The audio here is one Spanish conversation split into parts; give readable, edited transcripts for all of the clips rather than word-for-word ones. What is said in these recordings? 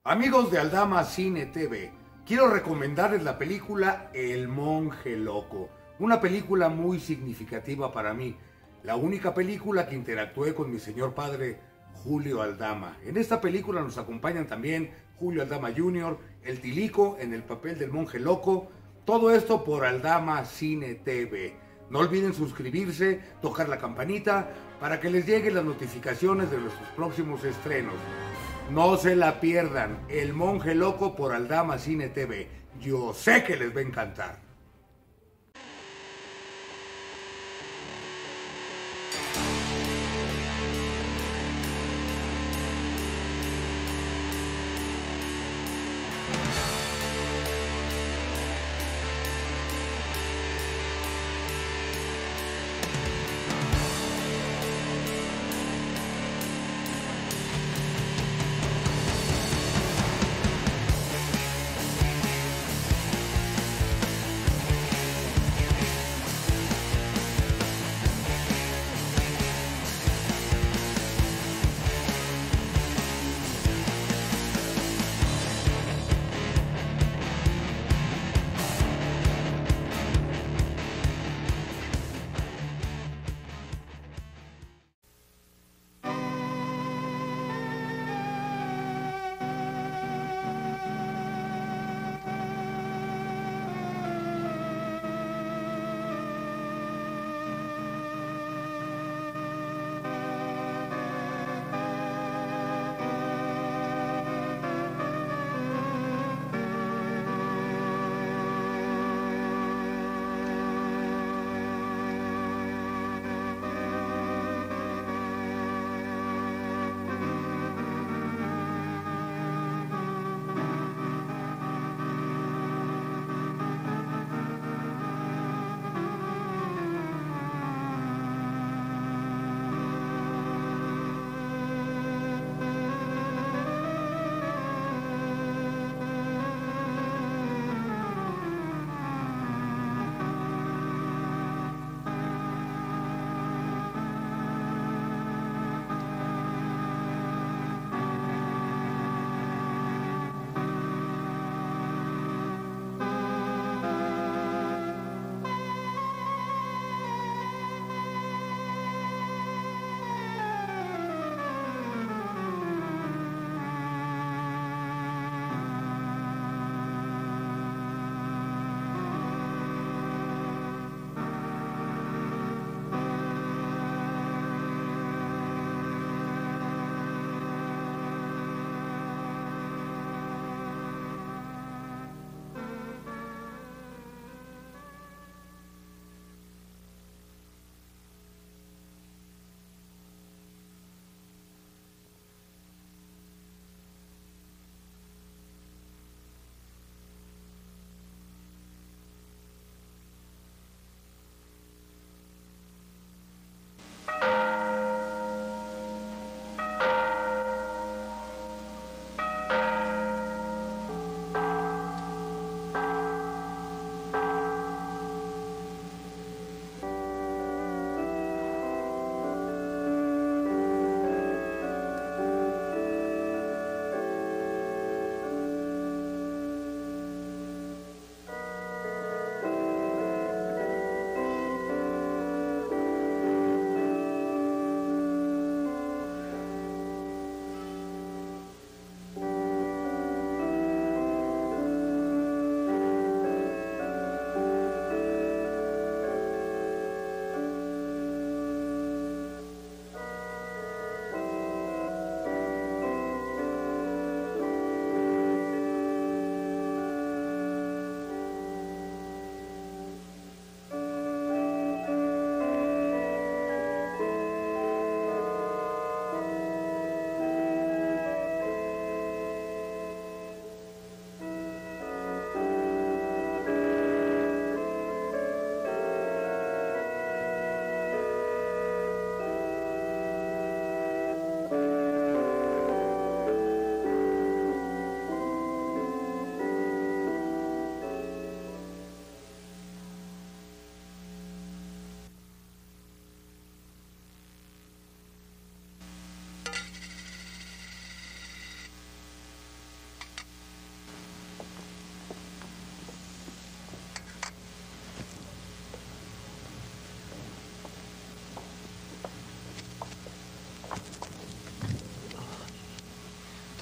Amigos de Aldama Cine TV, quiero recomendarles la película El Monje Loco, una película muy significativa para mí, la única película que interactué con mi señor padre Julio Aldama. En esta película nos acompañan también Julio Aldama Jr., el Tilico en el papel del Monje Loco, todo esto por Aldama Cine TV. No olviden suscribirse, tocar la campanita para que les lleguen las notificaciones de nuestros próximos estrenos. No se la pierdan, El Monje Loco por Aldama Cine TV. Yo sé que les va a encantar.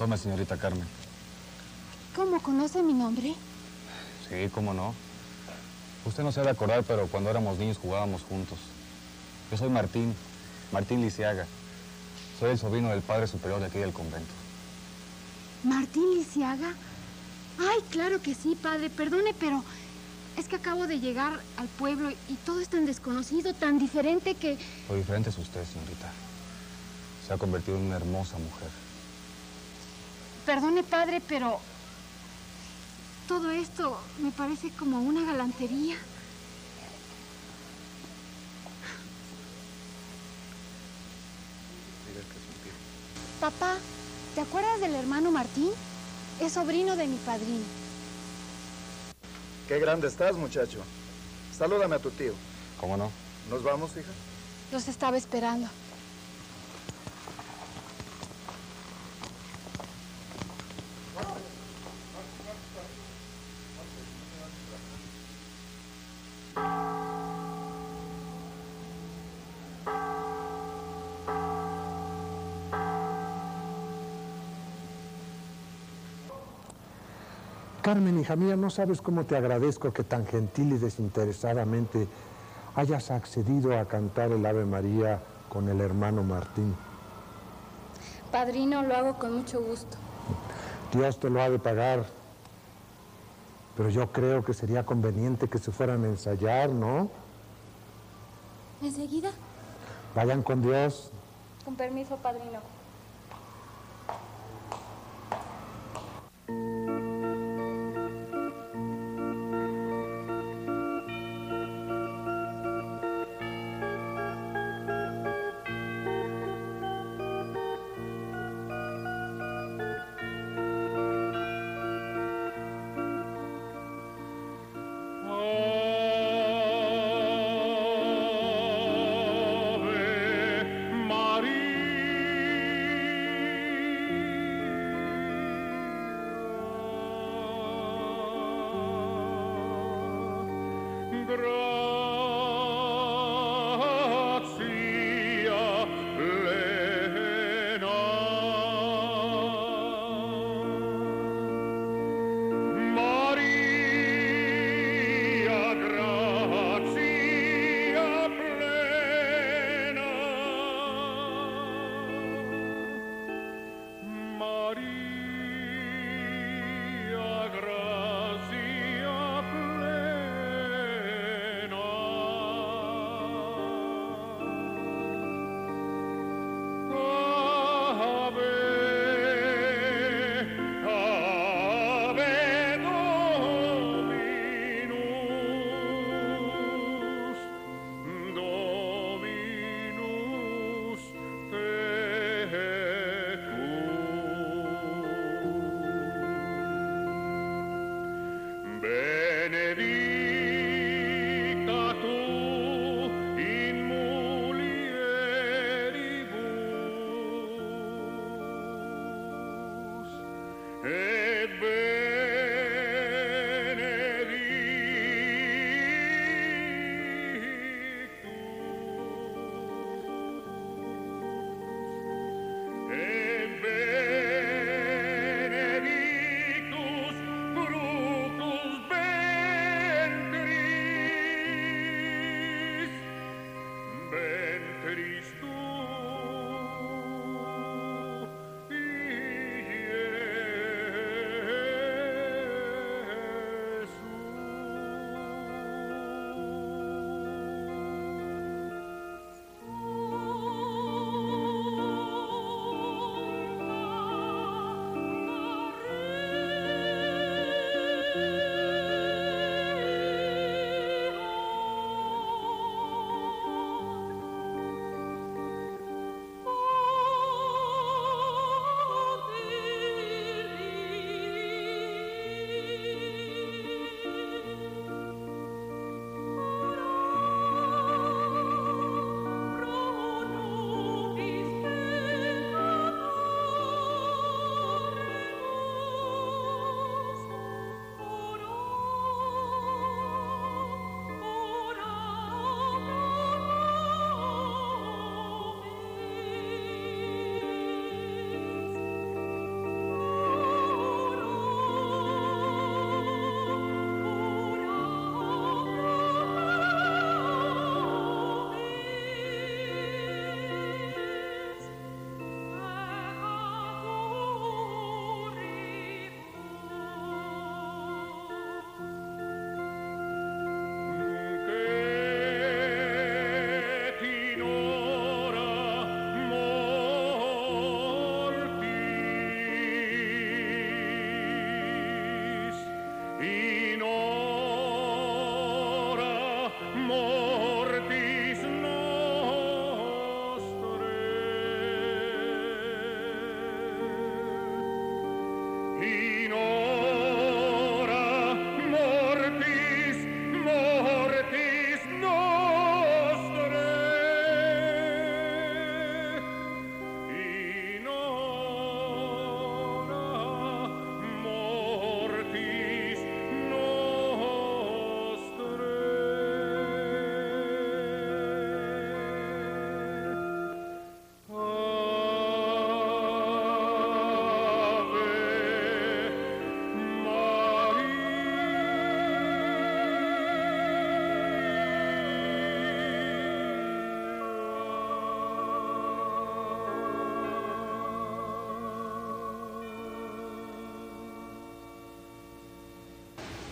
Tome, señorita Carmen. ¿Cómo conoce mi nombre? Sí, cómo no. Usted no se ha de acordar, pero cuando éramos niños jugábamos juntos. Yo soy Martín Lisiaga. Soy el sobrino del padre superior de aquí del convento. ¿Martín Lisiaga? Ay, claro que sí, padre. Perdone, pero es que acabo de llegar al pueblo y todo es tan desconocido, tan diferente que... Lo diferente es usted, señorita. Se ha convertido en una hermosa mujer. Perdone, padre, pero... todo esto me parece como una galantería. Papá, ¿te acuerdas del hermano Martín? Es sobrino de mi padrino. Qué grande estás, muchacho. Salúdame a tu tío. ¿Cómo no? ¿Nos vamos, hija? Los estaba esperando. Carmen, hija mía, no sabes cómo te agradezco que tan gentil y desinteresadamente hayas accedido a cantar el Ave María con el hermano Martín. Padrino, lo hago con mucho gusto. Dios te lo ha de pagar, pero yo creo que sería conveniente que se fueran a ensayar, ¿no? ¿Enseguida? Vayan con Dios. Con permiso, padrino.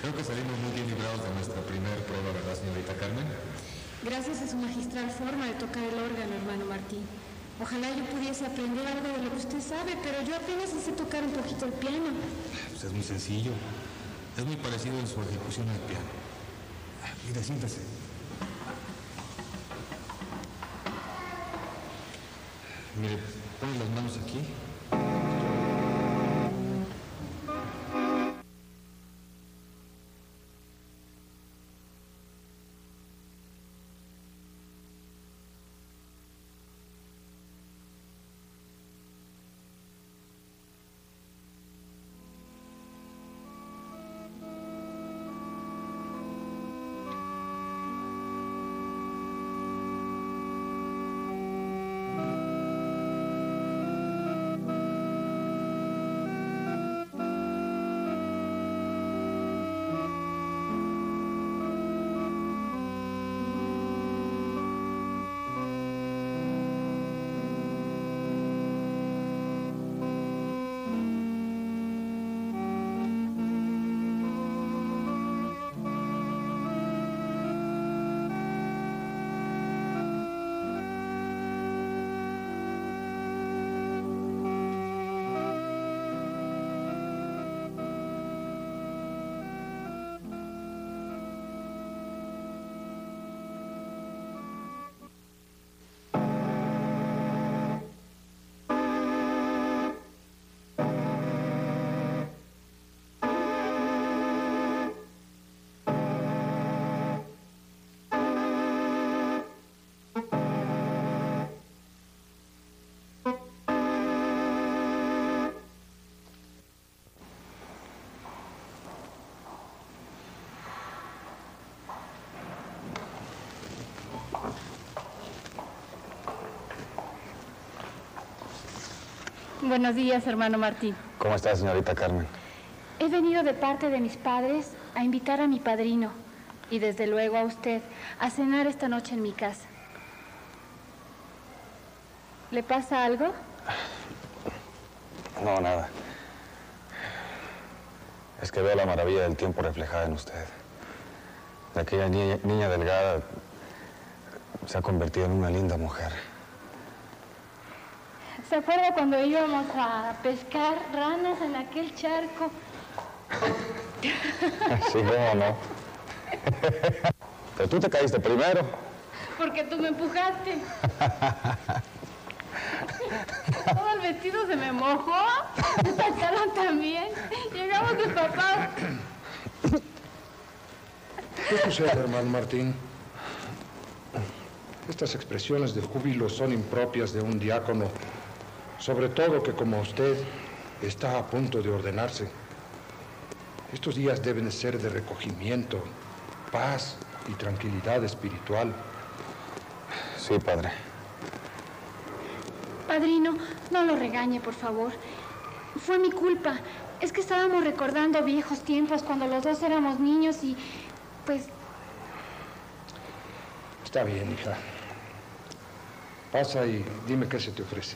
Creo que salimos muy bien librados de nuestra primera prueba, ¿verdad, señorita Carmen? Gracias a su magistral forma de tocar el órgano, hermano Martín. Ojalá yo pudiese aprender algo de lo que usted sabe, pero yo apenas sé tocar un poquito el piano. Pues es muy sencillo. Es muy parecido en su ejecución al piano. Mire, siéntese. Mire, pone las manos aquí. Buenos días, hermano Martín. ¿Cómo está, señorita Carmen? He venido de parte de mis padres a invitar a mi padrino y desde luego a usted a cenar esta noche en mi casa. ¿Le pasa algo? No, nada. Es que veo la maravilla del tiempo reflejada en usted. De aquella niña delgada se ha convertido en una linda mujer. ¿Se acuerda cuando íbamos a pescar ranas en aquel charco? Sí, cómo no. Pero tú te caíste primero. Porque tú me empujaste. Todo el vestido se me mojó. Me sacaron también. Llegamos de papá. ¿Qué sucede, hermano Martín? Estas expresiones de júbilo son impropias de un diácono, sobre todo que como usted está a punto de ordenarse. Estos días deben ser de recogimiento, paz y tranquilidad espiritual. Sí, padre. Padrino, no lo regañe, por favor. Fue mi culpa. Es que estábamos recordando viejos tiempos cuando los dos éramos niños y, pues... Está bien, hija. Pasa y dime qué se te ofrece.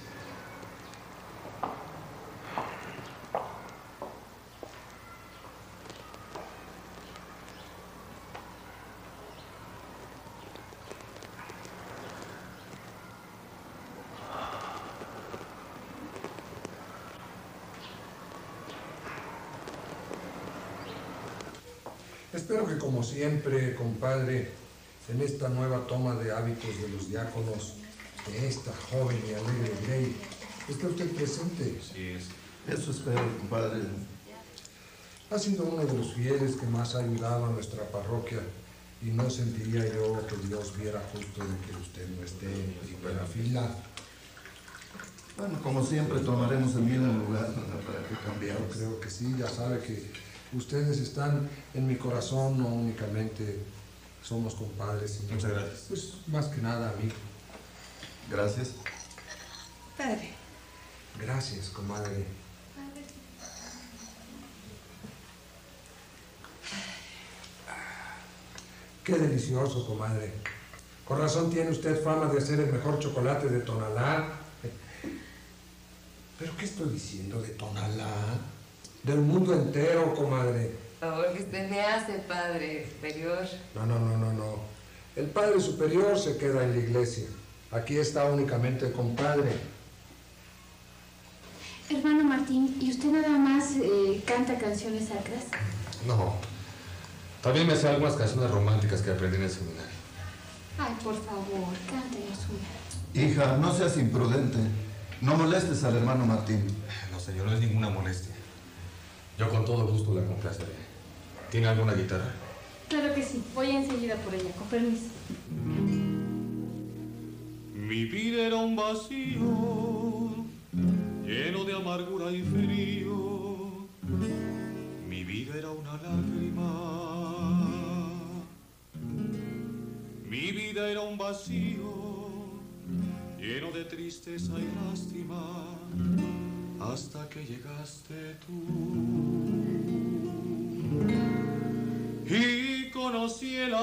Espero que, como siempre, compadre, en esta nueva toma de hábitos de los diáconos de esta joven y alegre ley, esté usted presente. Sí, eso espero, compadre. Ha sido uno de los fieles que más ha ayudado a nuestra parroquia y no sentiría yo que Dios viera justo de que usted no esté en primera fila. Bueno, como siempre, tomaremos el mismo lugar para que cambiemos. Yo creo que sí, ya sabe que ustedes están en mi corazón, no únicamente somos compadres, sino, muchas gracias. Pues más que nada amigo. Gracias. Padre. Gracias, comadre. Qué delicioso, comadre. Con razón tiene usted fama de hacer el mejor chocolate de Tonalá. ¿Pero qué estoy diciendo de Tonalá? Del mundo entero, comadre. favor que usted me hace, Padre Superior. No. El Padre Superior se queda en la iglesia. Aquí está únicamente con Padre. Hermano Martín, ¿y usted nada más canta canciones sacras? No. También me sé algunas canciones románticas que aprendí en el seminario. Ay, por favor, cántenos una. Hija, no seas imprudente. No molestes al hermano Martín. No, señor, no es ninguna molestia. Yo con todo gusto la complaceré. ¿Tiene alguna guitarra? Claro que sí. Voy enseguida por ella, con permiso. Mi vida era un vacío, lleno de amargura y frío. Mi vida era una lágrima. Mi vida era un vacío, lleno de tristeza y lástima, hasta que llegaste tú. Y conocí el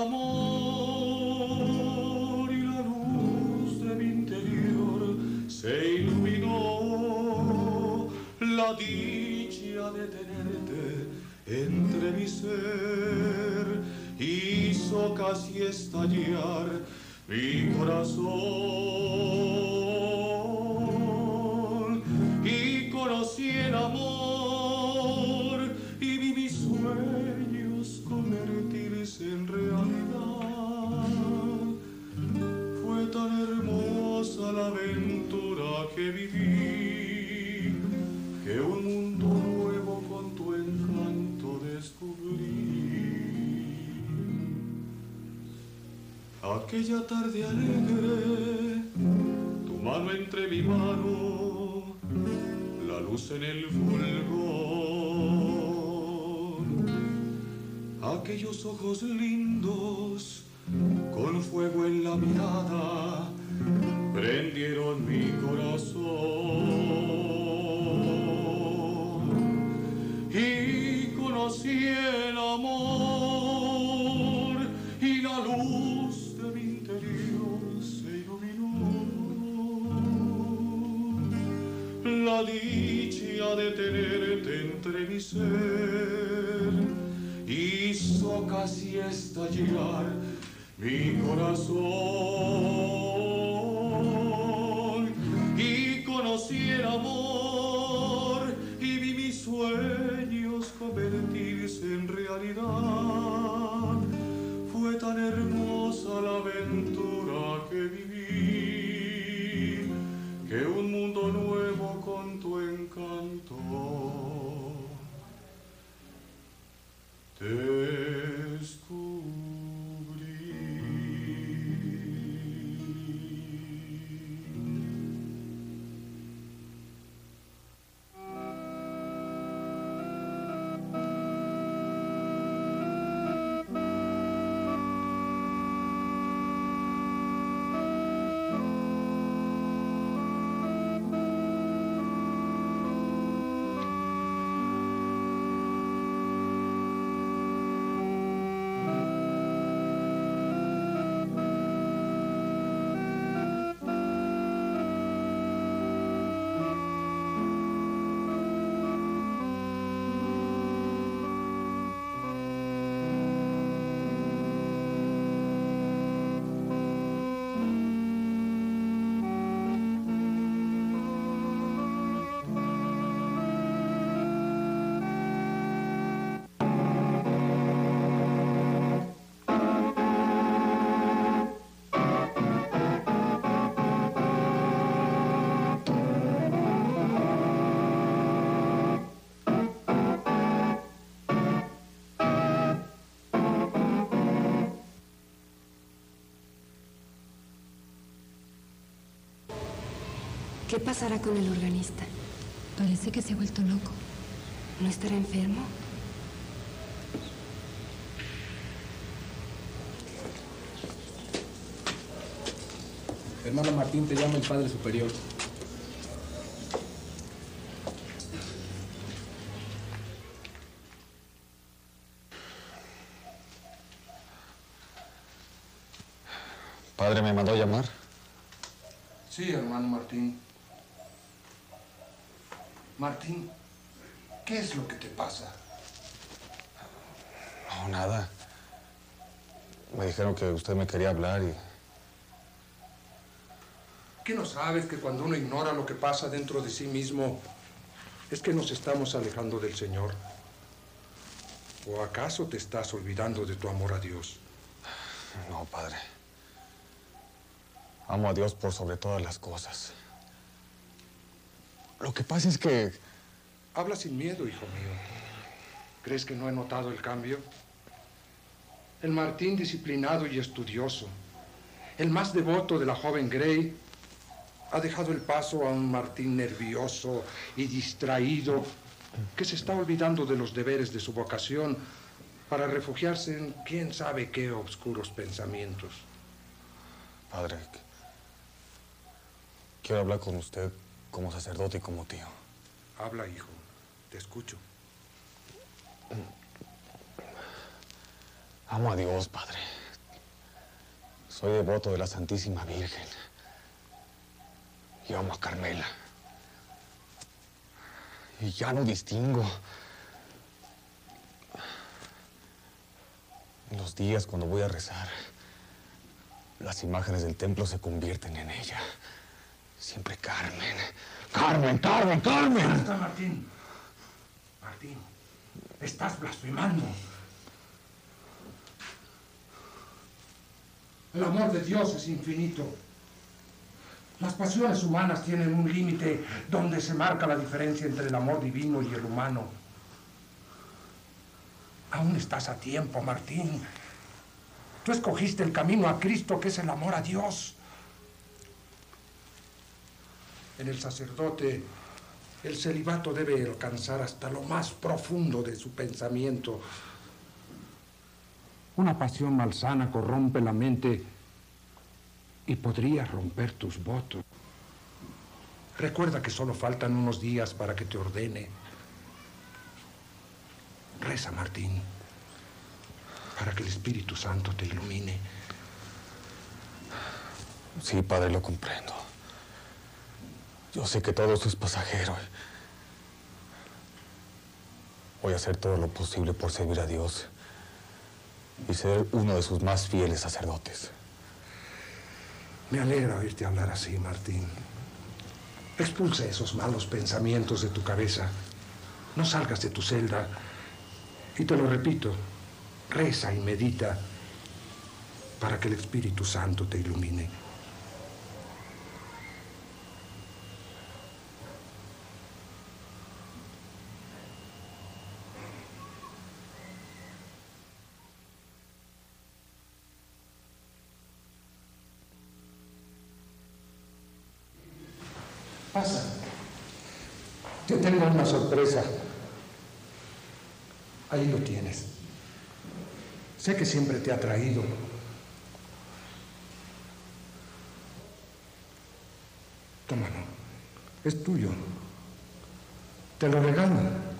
amor y la luz de mi interior se iluminó, la dicha de tenerte entre mi ser hizo casi estallar mi corazón. Y conocí el amor y vi mis sueños convertirse en realidad. Fue tan hermosa la aventura que viví, que un mundo nuevo con tu encanto descubrí. Aquella tarde alegre, tu mano entre mi mano, la luz en el fulgor. Aquellos ojos lindos, con fuego en la mirada, prendieron mi corazón. Y conocí el amor y la luz de mi interior se iluminó. La dicha de tenerte entre mi ser hizo casi estallar mi corazón. Y conocí el amor y vi mis sueños convertirse en realidad. Fue tan hermosa la aventura que viví, que un mundo nuevo con tu encanto descubrí. ¿Qué pasará con el organista? Parece que se ha vuelto loco. ¿No estará enfermo? Hermano Martín, te llama el Padre Superior. ¿Padre me mandó llamar? Sí, hermano Martín. Martín, ¿qué es lo que te pasa? No, nada. Me dijeron que usted me quería hablar y... ¿Qué no sabes que cuando uno ignora lo que pasa dentro de sí mismo, es que nos estamos alejando del Señor? ¿O acaso te estás olvidando de tu amor a Dios? No, padre. Amo a Dios por sobre todas las cosas. Lo que pasa es que... Habla sin miedo, hijo mío. ¿Crees que no he notado el cambio? El Martín disciplinado y estudioso, el más devoto de la joven Gray, ha dejado el paso a un Martín nervioso y distraído que se está olvidando de los deberes de su vocación para refugiarse en quién sabe qué oscuros pensamientos. Padre, quiero hablar con usted como sacerdote y como tío. Habla, hijo. Te escucho. Amo a Dios, Padre. Soy devoto de la Santísima Virgen. Y amo a Carmela. Y ya no distingo. En los días cuando voy a rezar, las imágenes del templo se convierten en ella. Siempre Carmen. ¡Carmen, Carmen, Carmen! ¡Basta, Martín! Martín, estás blasfemando. El amor de Dios es infinito. Las pasiones humanas tienen un límite donde se marca la diferencia entre el amor divino y el humano. Aún estás a tiempo, Martín. Tú escogiste el camino a Cristo, que es el amor a Dios. En el sacerdote, el celibato debe alcanzar hasta lo más profundo de su pensamiento. Una pasión malsana corrompe la mente y podría romper tus votos. Recuerda que solo faltan unos días para que te ordene. Reza, Martín, para que el Espíritu Santo te ilumine. Sí, Padre, lo comprendo. Yo sé que todo esto es pasajero. Voy a hacer todo lo posible por servir a Dios y ser uno de sus más fieles sacerdotes. Me alegra oírte hablar así, Martín. Expulsa esos malos pensamientos de tu cabeza. No salgas de tu celda. Y te lo repito, reza y medita para que el Espíritu Santo te ilumine. Pasa. Te tengo una sorpresa. Ahí lo tienes. Sé que siempre te ha traído. Tómalo. Es tuyo. Te lo regalo.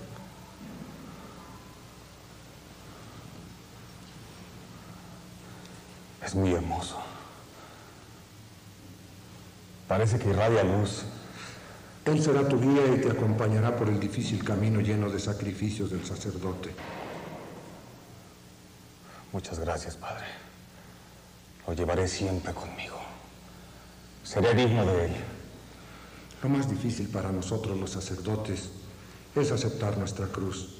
Es muy hermoso. Parece que irradia luz. Él será tu guía y te acompañará por el difícil camino lleno de sacrificios del sacerdote. Muchas gracias, Padre. Lo llevaré siempre conmigo. Seré digno de él. Lo más difícil para nosotros los sacerdotes es aceptar nuestra cruz.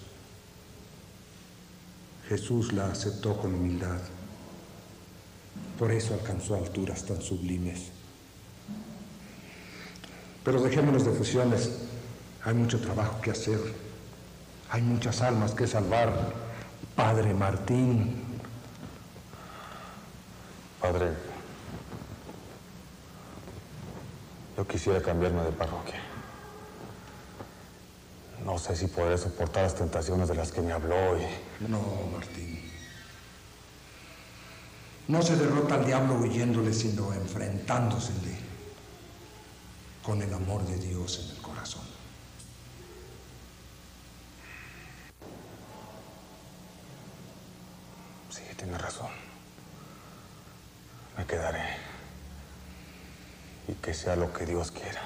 Jesús la aceptó con humildad. Por eso alcanzó alturas tan sublimes. Pero dejémonos de fusiones. Hay mucho trabajo que hacer. Hay muchas almas que salvar. Padre Martín. Padre, yo quisiera cambiarme de parroquia. No sé si podré soportar las tentaciones de las que me habló y... No, Martín. No se derrota al diablo huyéndole, sino enfrentándosele con el amor de Dios en el corazón. Sí, tiene razón. Me quedaré. Y que sea lo que Dios quiera.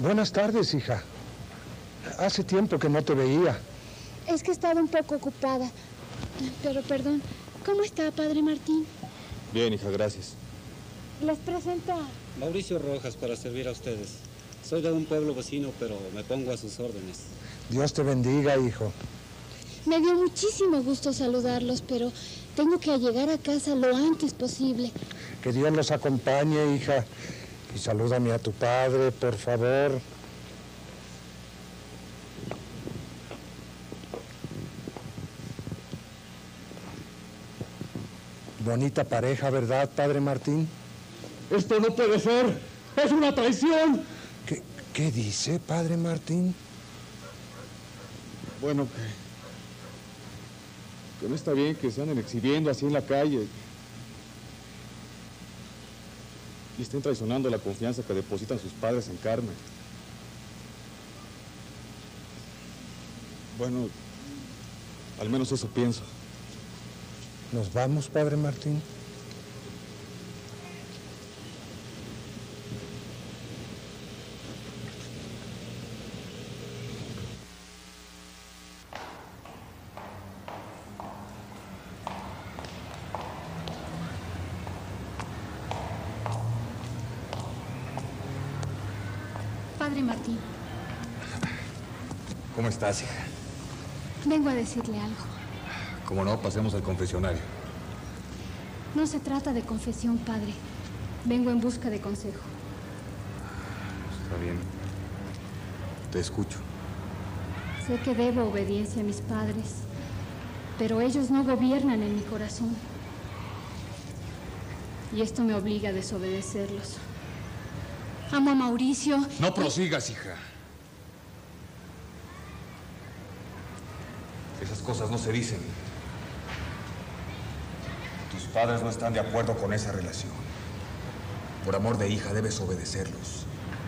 Buenas tardes, hija. Hace tiempo que no te veía. Es que estaba un poco ocupada. Pero perdón, ¿cómo está, padre Martín? Bien, hija, gracias. Les presento a... Mauricio Rojas, para servir a ustedes. Soy de un pueblo vecino, pero me pongo a sus órdenes. Dios te bendiga, hijo. Me dio muchísimo gusto saludarlos, pero tengo que llegar a casa lo antes posible. Que Dios los acompañe, hija. Y salúdame a tu padre, por favor. Bonita pareja, ¿verdad, padre Martín? ¡Esto no puede ser! ¡Es una traición! ¿Qué dice, padre Martín? Bueno, que no está bien que se anden exhibiendo así en la calle. Y estén traicionando la confianza que depositan sus padres en Carmen. Bueno, al menos eso pienso. ¿Nos vamos, padre Martín? Padre Martín. ¿Cómo estás, hija? Vengo a decirle algo. Como no, pasemos al confesionario. No se trata de confesión, padre. Vengo en busca de consejo. Está bien. Te escucho. Sé que debo obediencia a mis padres, pero ellos no gobiernan en mi corazón. Y esto me obliga a desobedecerlos. Amo a Mauricio. No prosigas, hija. Esas cosas no se dicen. Tus padres no están de acuerdo con esa relación. Por amor de hija, debes obedecerlos.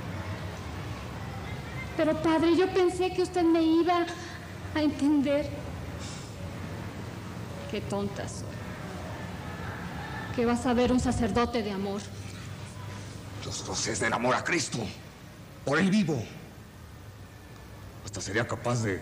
Pero, padre, yo pensé que usted me iba a entender. Qué tonta soy. Que vas a ver un sacerdote de amor. Los dos es del amor a Cristo. Por él vivo. Hasta sería capaz de...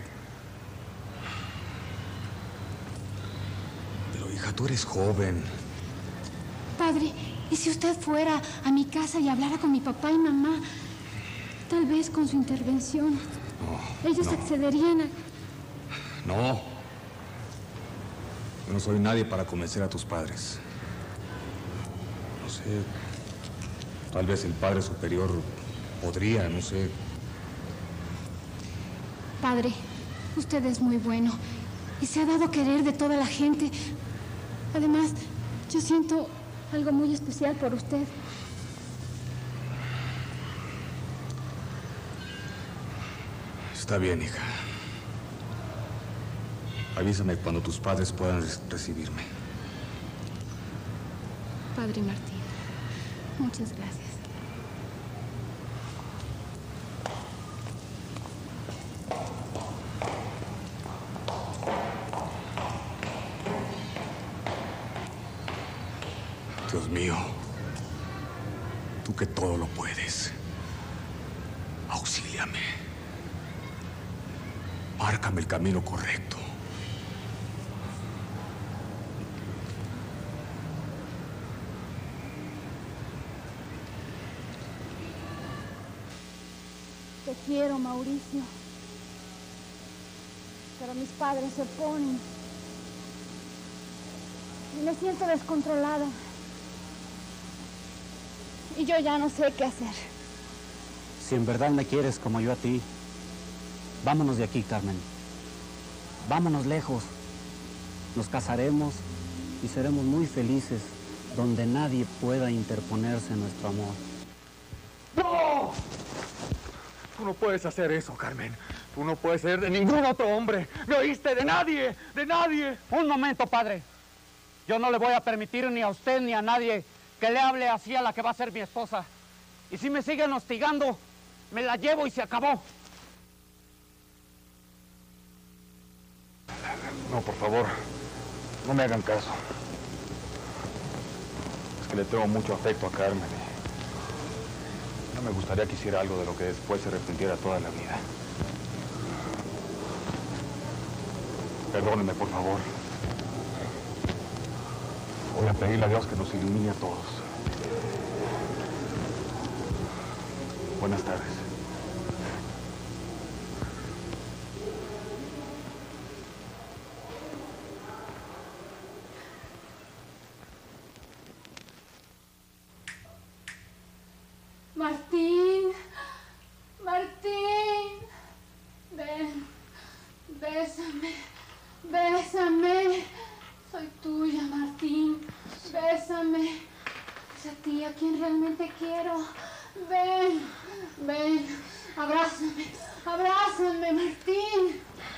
Pero, hija, tú eres joven. Padre, ¿y si usted fuera a mi casa y hablara con mi papá y mamá? Tal vez con su intervención. Ellos accederían a... No. Yo no soy nadie para convencer a tus padres. No sé. Tal vez el Padre Superior podría, no sé. Padre, usted es muy bueno y se ha dado a querer de toda la gente. Además, yo siento algo muy especial por usted. Está bien, hija. Avísame cuando tus padres puedan recibirme. Padre Martín, muchas gracias. Dios mío, tú que todo lo puedes, auxíliame. Márcame el camino correcto. Te quiero, Mauricio. Pero mis padres se oponen. Y me siento descontrolada. Y yo ya no sé qué hacer. Si en verdad me quieres como yo a ti, vámonos de aquí, Carmen. Vámonos lejos. Nos casaremos y seremos muy felices donde nadie pueda interponerse en nuestro amor. ¡No! Tú no puedes hacer eso, Carmen. Tú no puedes ser de ningún otro hombre. ¿Me oíste? ¡De nadie! ¡De nadie! Un momento, padre. Yo no le voy a permitir ni a usted ni a nadie que le hable así a la que va a ser mi esposa. Y si me siguen hostigando, me la llevo y se acabó. No, por favor, no me hagan caso. Es que le tengo mucho afecto a Carmen. No me gustaría que hiciera algo de lo que después se arrepintiera toda la vida. Perdónenme, por favor. Voy a pedirle a Dios que nos ilumine a todos. Buenas tardes. Martín, Martín, ven, bésame, bésame. Soy tuya, Martín, bésame. Es a ti a quien realmente quiero. Ven, ven, abrázame, abrázame, Martín.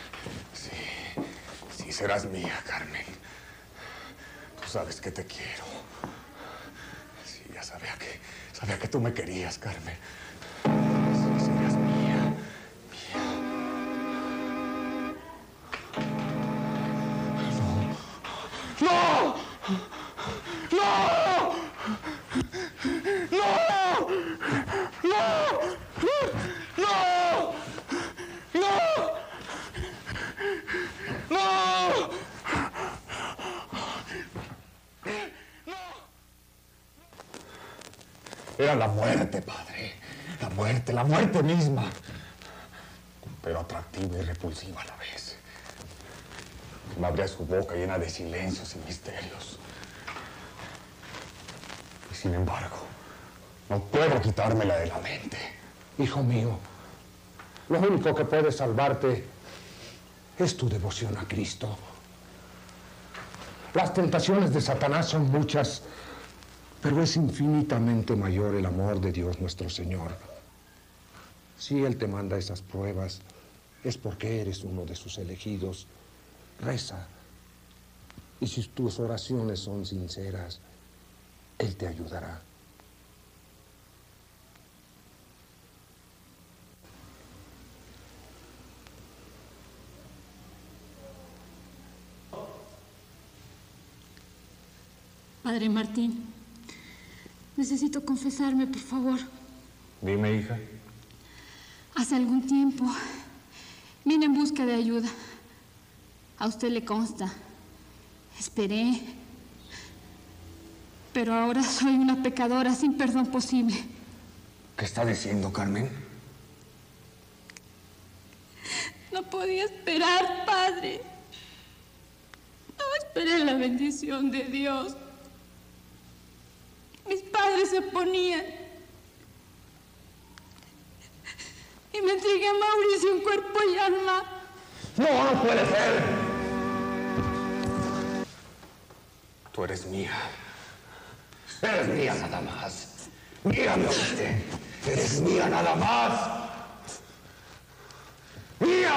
Sí, serás mía, Carmen. Tú sabes que te quiero. Sí, ya sabía que tú me querías, Carmen. Sí, serás mía, mía. ¡No! ¡No! ¡No! ¡No! ¡No! ¡No! Era la muerte, padre. La muerte misma. Pero atractiva y repulsiva a la vez. Me abría su boca llena de silencios y misterios. Y sin embargo, no puedo quitármela de la mente. Hijo mío, lo único que puede salvarte es tu devoción a Cristo. Las tentaciones de Satanás son muchas, pero es infinitamente mayor el amor de Dios nuestro Señor. Si Él te manda esas pruebas, es porque eres uno de sus elegidos. Reza. Y si tus oraciones son sinceras, Él te ayudará. Padre Martín, necesito confesarme, por favor. Dime, hija. Hace algún tiempo vine en busca de ayuda. A usted le consta. Esperé. Pero ahora soy una pecadora sin perdón posible. ¿Qué está diciendo, Carmen? No podía esperar, Padre. No esperé la bendición de Dios. Mis padres se oponían. Y me entregué a Mauricio en cuerpo y alma. ¡No, no puede ser! Tú eres mía. Eres mía nada más. Mírame, ¿oíste? Eres mía nada más. ¡Mía!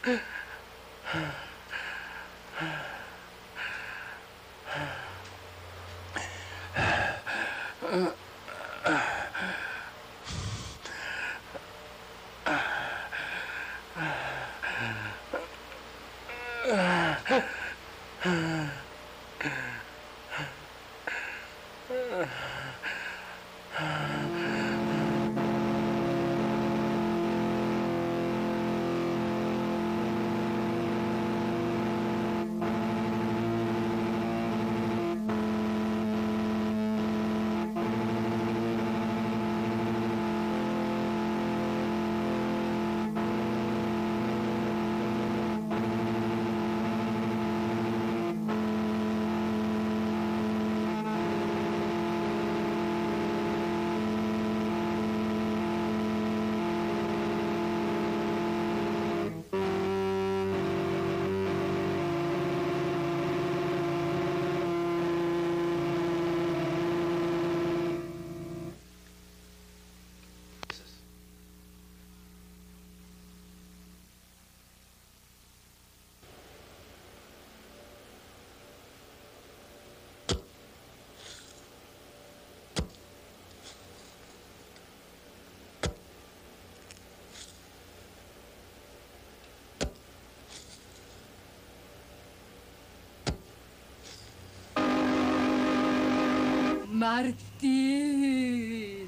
Martín.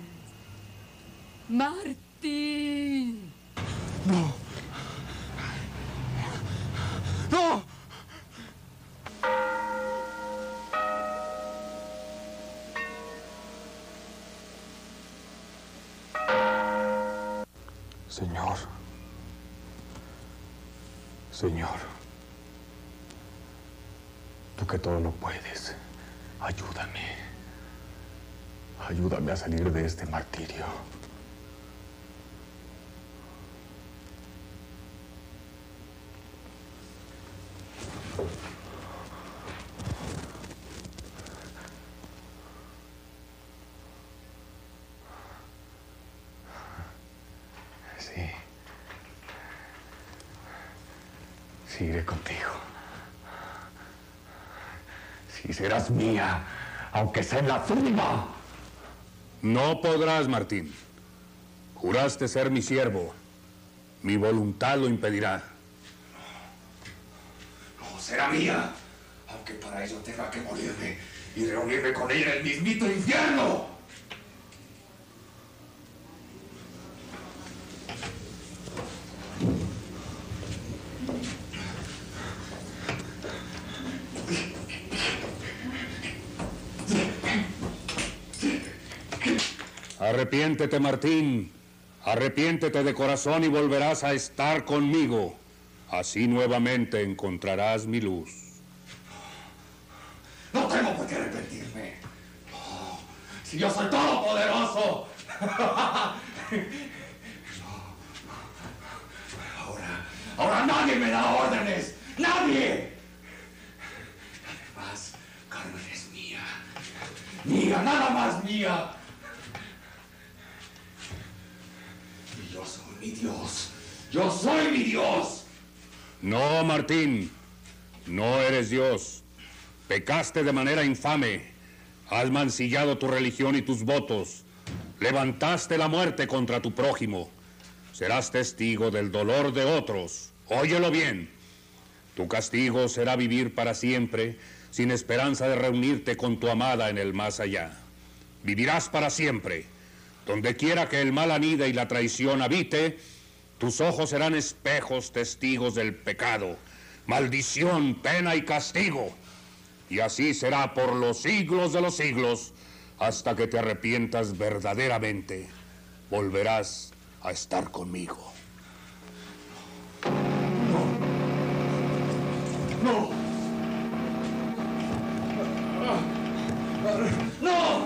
Martín. No. No. Señor. Señor. Tú que todo lo puedes, ayúdame. Ayúdame a salir de este martirio. Sí. Sí, iré contigo. Sí, serás mía, aunque sea en la tumba. No podrás, Martín. Juraste ser mi siervo. Mi voluntad lo impedirá. No, será mía, aunque para ello tenga que morirme y reunirme con ella en el mismito infierno. Arrepiéntete, Martín. Arrepiéntete de corazón y volverás a estar conmigo. Así nuevamente encontrarás mi luz. No tengo por qué arrepentirme. No, si yo soy todopoderoso. Ahora nadie me da órdenes. ¡Nadie! Además, Carmen es mía. Mía, nada más mía. Y yo soy mi Dios. Yo soy mi Dios. No, Martín. No eres Dios. Pecaste de manera infame. Has mancillado tu religión y tus votos. Levantaste la muerte contra tu prójimo. Serás testigo del dolor de otros. Óyelo bien. Tu castigo será vivir para siempre, sin esperanza de reunirte con tu amada en el más allá. Vivirás para siempre. Donde quiera que el mal anida y la traición habite, tus ojos serán espejos testigos del pecado, maldición, pena y castigo. Y así será por los siglos de los siglos, hasta que te arrepientas verdaderamente. Volverás a estar conmigo. ¡No! ¡No!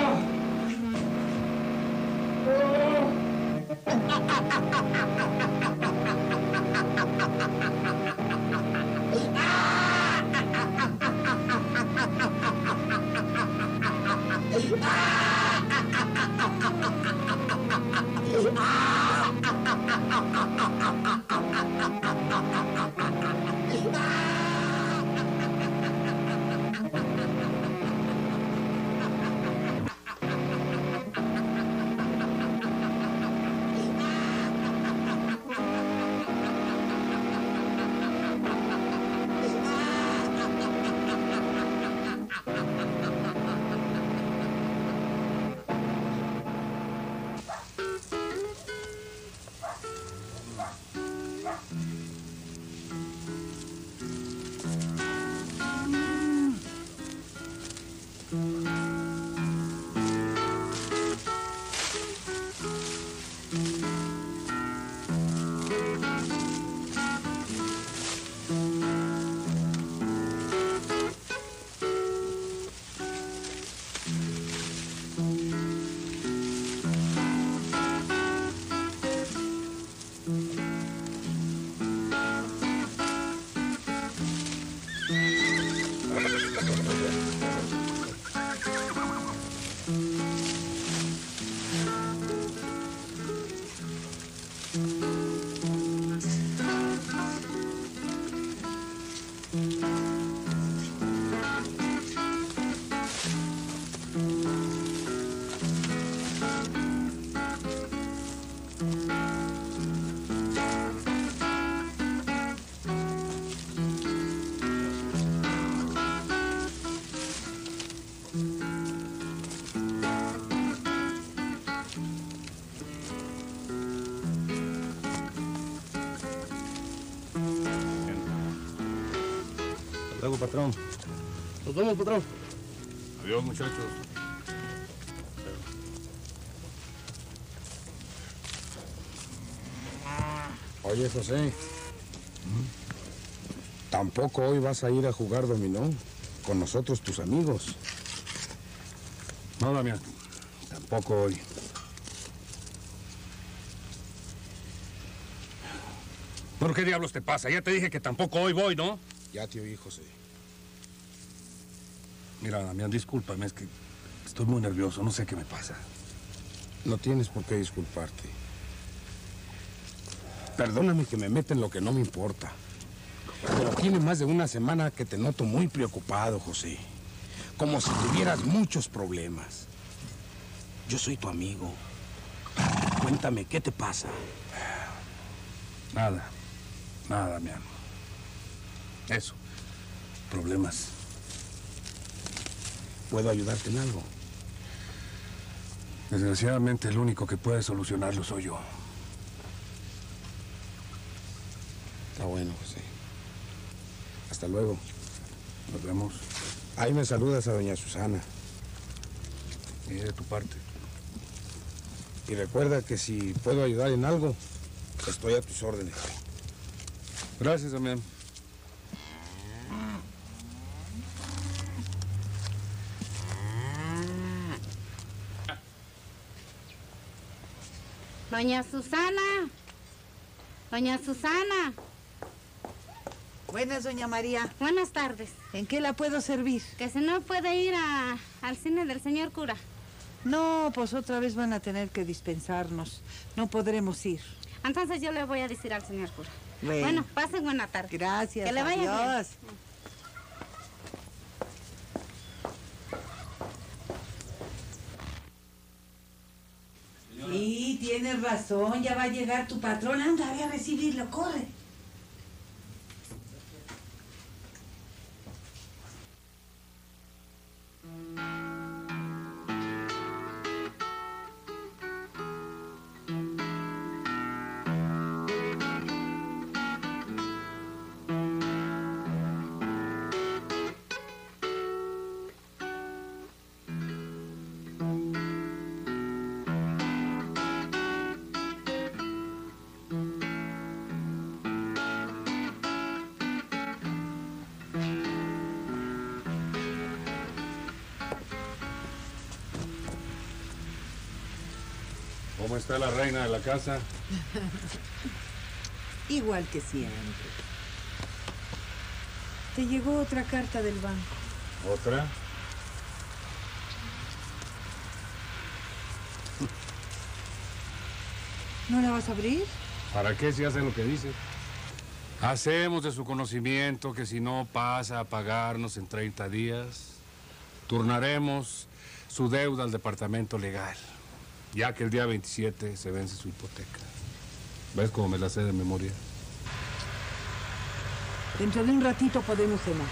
No! Luego, patrón. Nos vemos, patrón. Adiós, muchachos. Oye, José. Tampoco hoy vas a ir a jugar dominó con nosotros, tus amigos. No, Damián. Tampoco hoy. ¿Por qué diablos te pasa? Ya te dije que tampoco hoy voy, ¿no? Ya te oí, José. Mira, Damián, discúlpame, es que estoy muy nervioso, no sé qué me pasa. No tienes por qué disculparte. Perdóname que me meta en lo que no me importa. Pero tiene más de una semana que te noto muy preocupado, José. Como si tuvieras muchos problemas. Yo soy tu amigo. Cuéntame, ¿qué te pasa? Nada, Damián. Eso, problemas. ¿Puedo ayudarte en algo? Desgraciadamente, el único que puede solucionarlo soy yo. Está bueno, José. Hasta luego. Nos vemos. Ahí me saludas a doña Susana. Y de tu parte. Y recuerda que si puedo ayudar en algo, estoy a tus órdenes. Gracias, Damián. Doña Susana. Doña Susana. Buenas, doña María. Buenas tardes. ¿En qué la puedo servir? Que si no puede ir al cine del señor cura. No, pues otra vez van a tener que dispensarnos. No podremos ir. Entonces yo le voy a decir al señor cura. Bueno, pase buena tarde. Gracias. Que le vaya adiós. Bien. Sí, tienes razón. Ya va a llegar tu patrón. Anda, ve a recibirlo. Corre. ¿Cómo está la reina de la casa? Igual que siempre. Te llegó otra carta del banco. ¿Otra? ¿No la vas a abrir? ¿Para qué si hace lo que dice? Hacemos de su conocimiento que si no pasa a pagarnos en 30 días, turnaremos su deuda al departamento legal, ya que el día 27 se vence su hipoteca. ¿Ves cómo me la sé de memoria? Dentro de un ratito podemos cenar.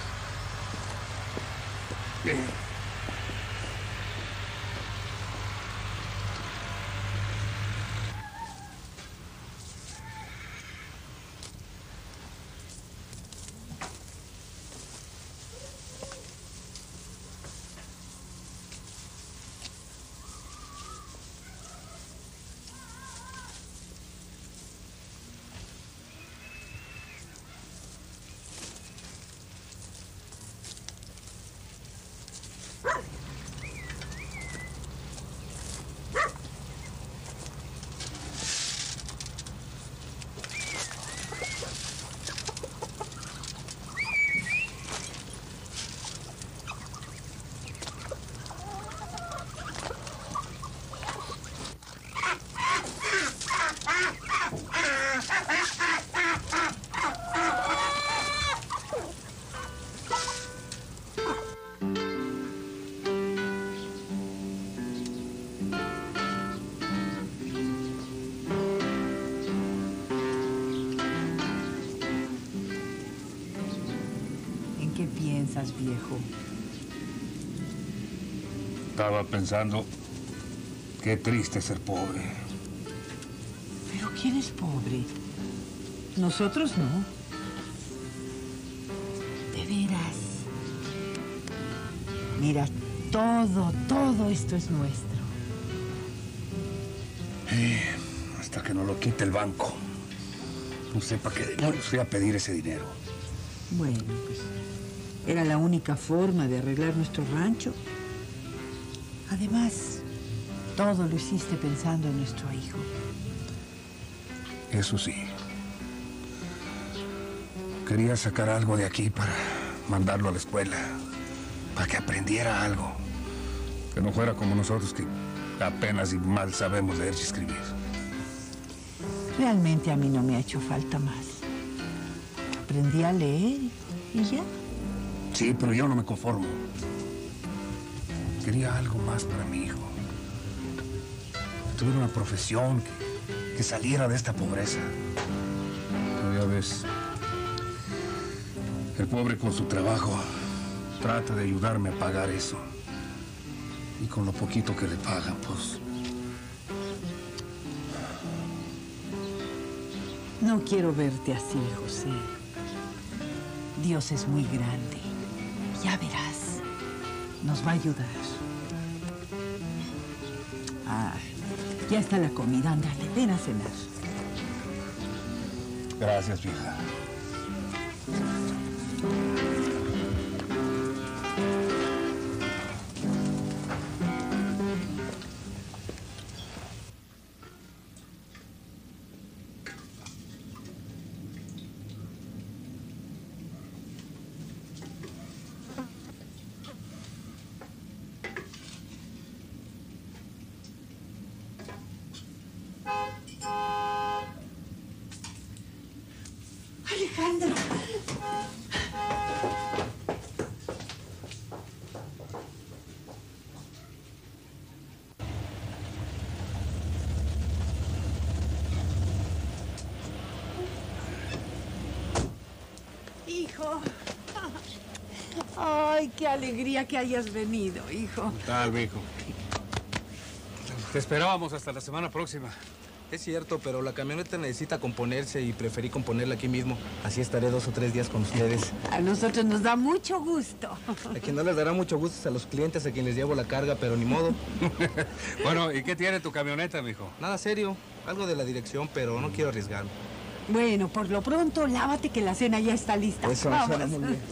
piensas, viejo? Estaba pensando, qué triste ser pobre. ¿Pero quién es pobre? Nosotros no. De veras. Mira, todo esto es nuestro. Hasta que nos lo quite el banco. No sé para qué demonios fui a pedir ese dinero. Bueno, pues era la única forma de arreglar nuestro rancho. Además, todo lo hiciste pensando en nuestro hijo. Eso sí. Quería sacar algo de aquí para mandarlo a la escuela. Para que aprendiera algo. Que no fuera como nosotros, que apenas y mal sabemos leer y escribir. Realmente a mí no me ha hecho falta más. Aprendí a leer y ya. Sí, pero yo no me conformo. Quería algo más para mi hijo. Que tuviera una profesión, que saliera de esta pobreza. Pero ya ves, el pobre con su trabajo trata de ayudarme a pagar eso. Y con lo poquito que le pagan, pues... No quiero verte así, José. Dios es muy grande. Ya verás. Nos va a ayudar. Ah, ya está la comida. Ándale, ven a cenar. Gracias, vieja. Alejandro. Hijo. Ay, qué alegría que hayas venido, hijo. ¿Qué tal, mijo? Te esperábamos hasta la semana próxima. Es cierto, pero la camioneta necesita componerse y preferí componerla aquí mismo. Así estaré 2 o 3 días con ustedes. A nosotros nos da mucho gusto. A quien no les dará mucho gusto es a los clientes a quien les llevo la carga, pero ni modo. Bueno, ¿y qué tiene tu camioneta, mijo? Nada serio. Algo de la dirección, pero no quiero arriesgarme. Bueno, por lo pronto, lávate que la cena ya está lista. Eso suena muy bien.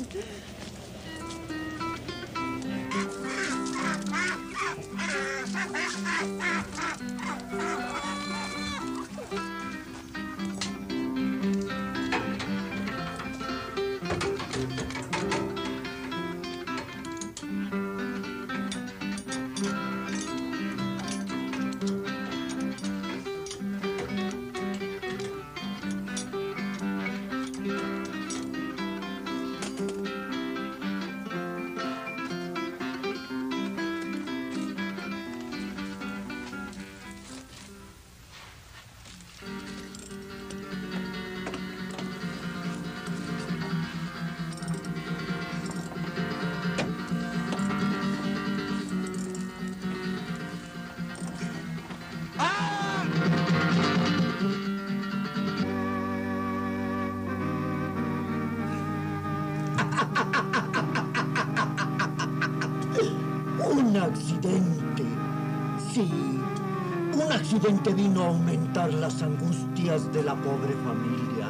Un accidente. Sí, un accidente vino a aumentar las angustias de la pobre familia.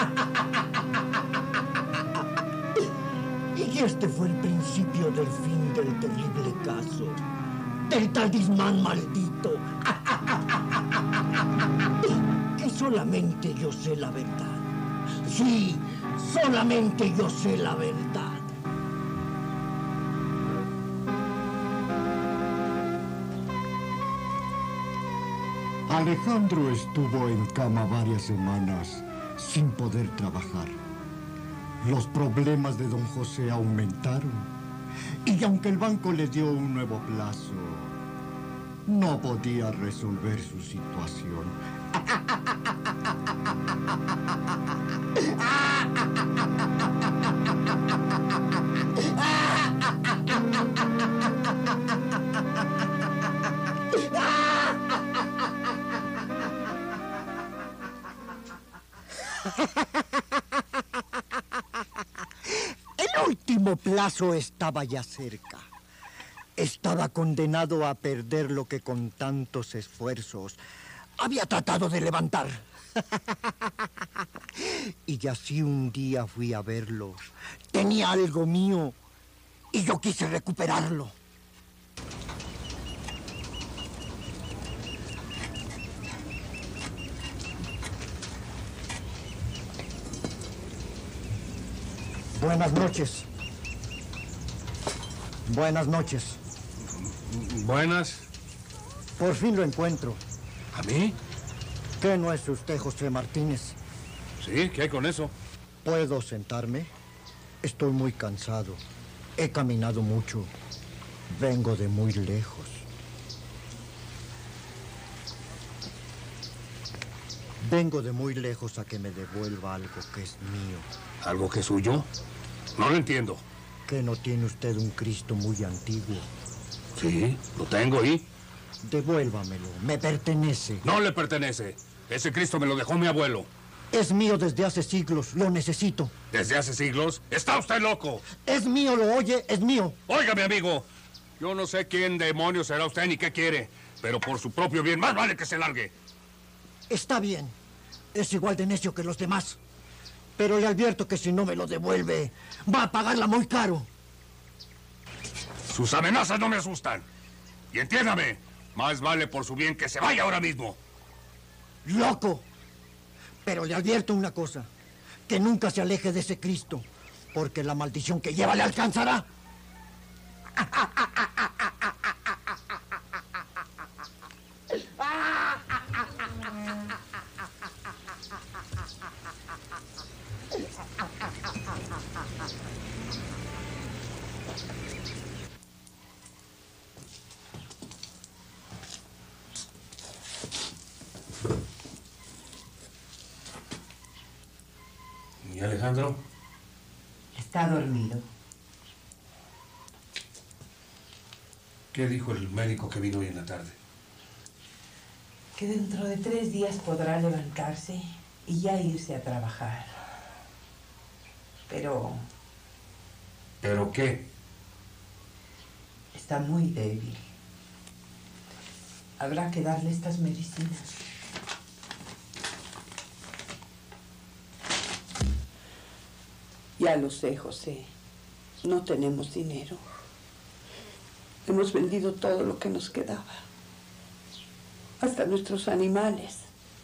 Y este fue el principio del fin del terrible caso. Del talismán maldito. Que solamente yo sé la verdad. Sí, solamente yo sé la verdad. Alejandro estuvo en cama varias semanas sin poder trabajar. Los problemas de don José aumentaron. Y aunque el banco le dio un nuevo plazo, no podía resolver su situación. El último plazo estaba ya cerca. Estaba condenado a perder lo que con tantos esfuerzos había tratado de levantar. Y así un día fui a verlo. Tenía algo mío y yo quise recuperarlo. Buenas noches. Buenas noches. Buenas. Por fin lo encuentro. ¿A mí? ¿Qué no es usted José Martínez? Sí, ¿qué hay con eso? ¿Puedo sentarme? Estoy muy cansado. He caminado mucho. Vengo de muy lejos. Vengo de muy lejos a que me devuelva algo que es mío. ¿Algo que es suyo? No lo entiendo. ¿Que no tiene usted un Cristo muy antiguo? Sí, lo tengo y... Devuélvamelo, me pertenece. No le pertenece. Ese Cristo me lo dejó mi abuelo. Es mío desde hace siglos, lo necesito. ¿Desde hace siglos? ¡Está usted loco! Es mío, lo oye, es mío. Óigame, amigo. Yo no sé quién demonios será usted ni qué quiere, pero por su propio bien, más vale que se largue. Está bien. Es igual de necio que los demás. Pero le advierto que si no me lo devuelve, va a pagarla muy caro. Sus amenazas no me asustan. Y entiéndame, más vale por su bien que se vaya ahora mismo. ¡Loco! Pero le advierto una cosa, que nunca se aleje de ese Cristo, porque la maldición que lleva le alcanzará. ¿Y Alejandro? Está dormido. ¿Qué dijo el médico que vino hoy en la tarde? Que dentro de 3 días podrá levantarse y ya irse a trabajar. Pero... ¿Pero qué? Está muy débil. Habrá que darle estas medicinas. Ya lo sé, José. No tenemos dinero. Hemos vendido todo lo que nos quedaba. Hasta nuestros animales.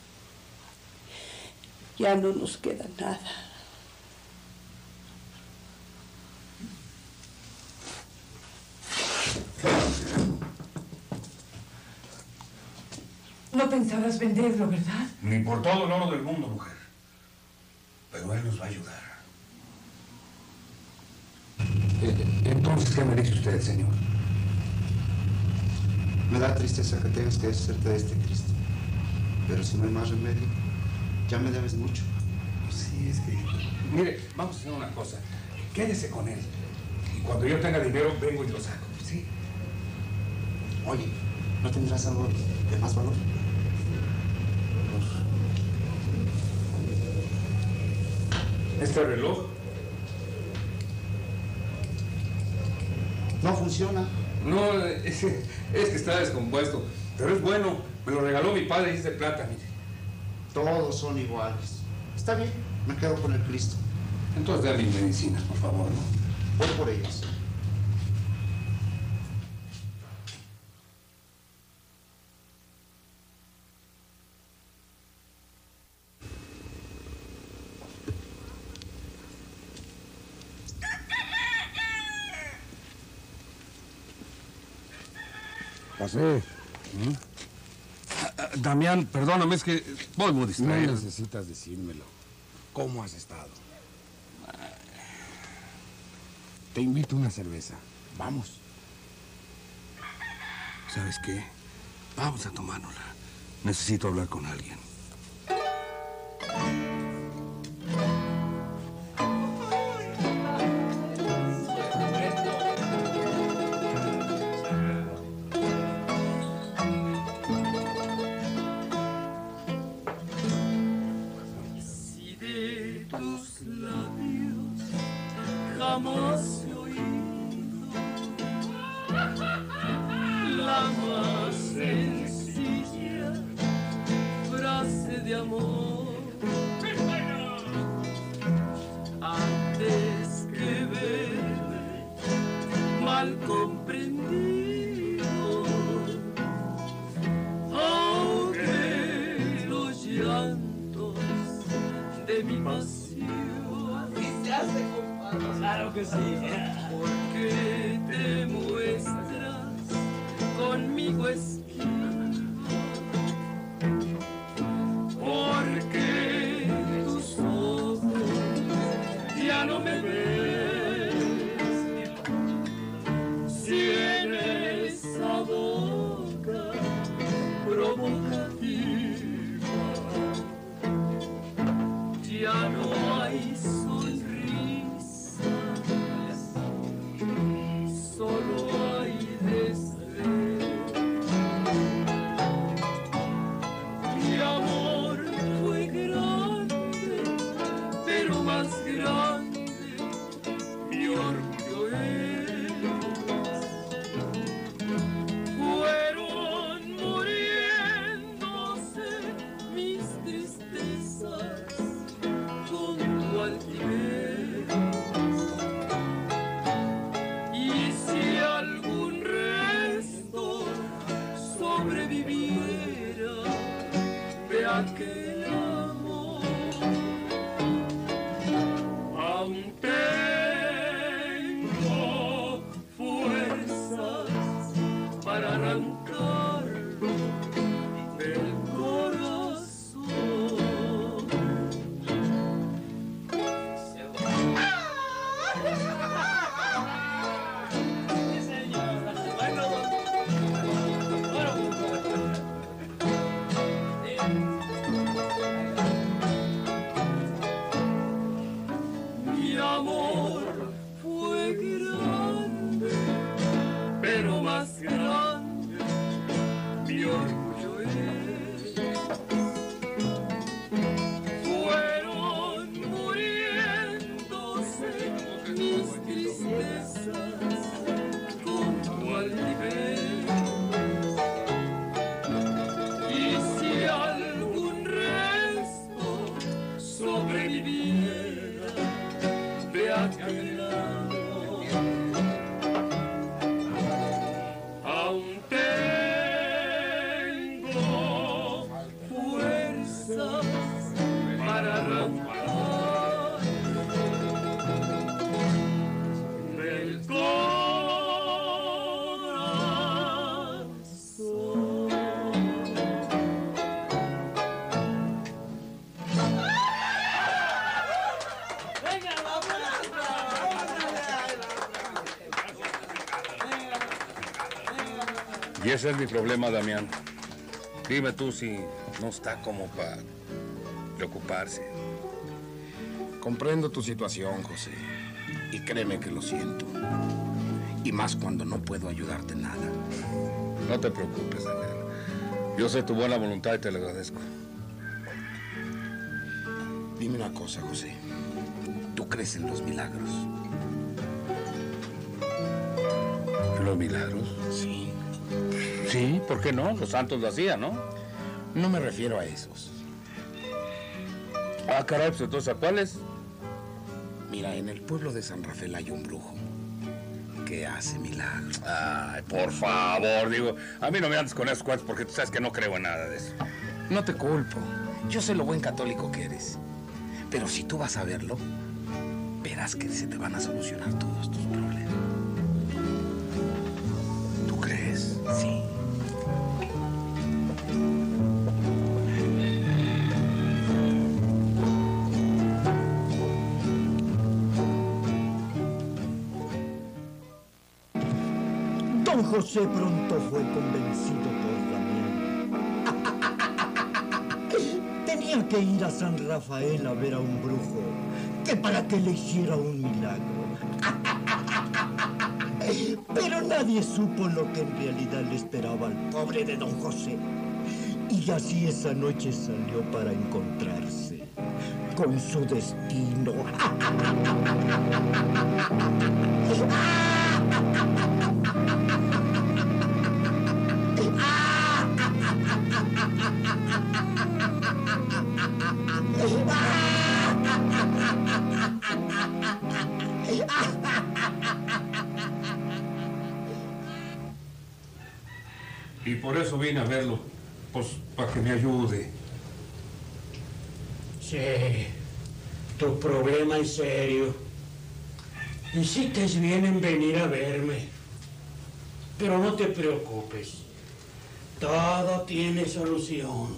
Ya no nos queda nada. No pensabas venderlo, ¿verdad? Ni por todo el oro del mundo, mujer. Pero él nos va a ayudar. Entonces, ¿qué me dice usted, señor? Me da tristeza que tengas que deshacerte de este Cristo. Pero si no hay más remedio, ya me debes mucho. Sí, es que... Mire, vamos a hacer una cosa. Quédese con él. Y cuando yo tenga dinero, vengo y lo saco, ¿sí? Oye, ¿no tendrás algo de más valor? ¿Este reloj? No funciona. No, es que está descompuesto. Pero es bueno. Me lo regaló mi padre y es de plata, mire. Todos son iguales. Está bien, me quedo con el Cristo. Entonces dale mis medicinas, por favor, ¿no? Voy por ellas. José. Damián, perdóname, es que voy muy distraído. No necesitas decírmelo. ¿Cómo has estado? Te invito a una cerveza. Vamos. ¿Sabes qué? Vamos a tomárnosla. Necesito hablar con alguien. Si des tus labios jamás he oído la más sencilla frase de amor. Antes que verme mal comprendido, ahogué los llantos de mi pasión. ¿Y se hace, compadre? Claro que sí. Porque te muestras conmigo esquiva, porque tus ojos ya no me ves, si en esa boca provocativa ya no hay sonrisa, solo hay desdén. Mi amor fue grande, pero más grande mi orgullo es. Fueron muriéndose mis tristezas con tu altivez, y si algún resto sobreviviera de aquel amor, aún tengo fuerzas para arrancarlo del corazón. Mi amor fue grande, pero más grande mi orgullo es. Fueron muriéndose mis tristezas con tu altivez, y si algún resto sobreviviera de aquel amor, aún tengo fuerzas para arrancar del corazón. Y ese es mi problema, Damián. Dime tú si no está como para preocuparse. Comprendo tu situación, José. Y créeme que lo siento. Y más cuando no puedo ayudarte en nada. No te preocupes, Damián. Yo sé tu buena voluntad y te lo agradezco. Dime una cosa, José. ¿Tú crees en los milagros? ¿En los milagros? Sí. Sí, ¿por qué no? Los santos lo hacían, ¿no? No me refiero a esos. Ah, caray, pues entonces, ¿a cuáles? Mira, en el pueblo de San Rafael hay un brujo que hace milagros. Ay, por favor, digo, a mí no me andes con esos cuentos porque tú sabes que no creo en nada de eso. No te culpo. Yo sé lo buen católico que eres. Pero si tú vas a verlo, verás que se te van a solucionar todos tus problemas. ¿Tú crees? Sí. Don José pronto fue convencido por Damián. Tenía que ir a San Rafael a ver a un brujo, que para que le hiciera un milagro. Pero nadie supo lo que en realidad le esperaba al pobre de don José. Y así esa noche salió para encontrarse con su destino. Y por eso vine a verlo, pues para que me ayude. Sí, tu problema es serio. Hiciste bien en venir a verme. Pero no te preocupes. Todo tiene solución.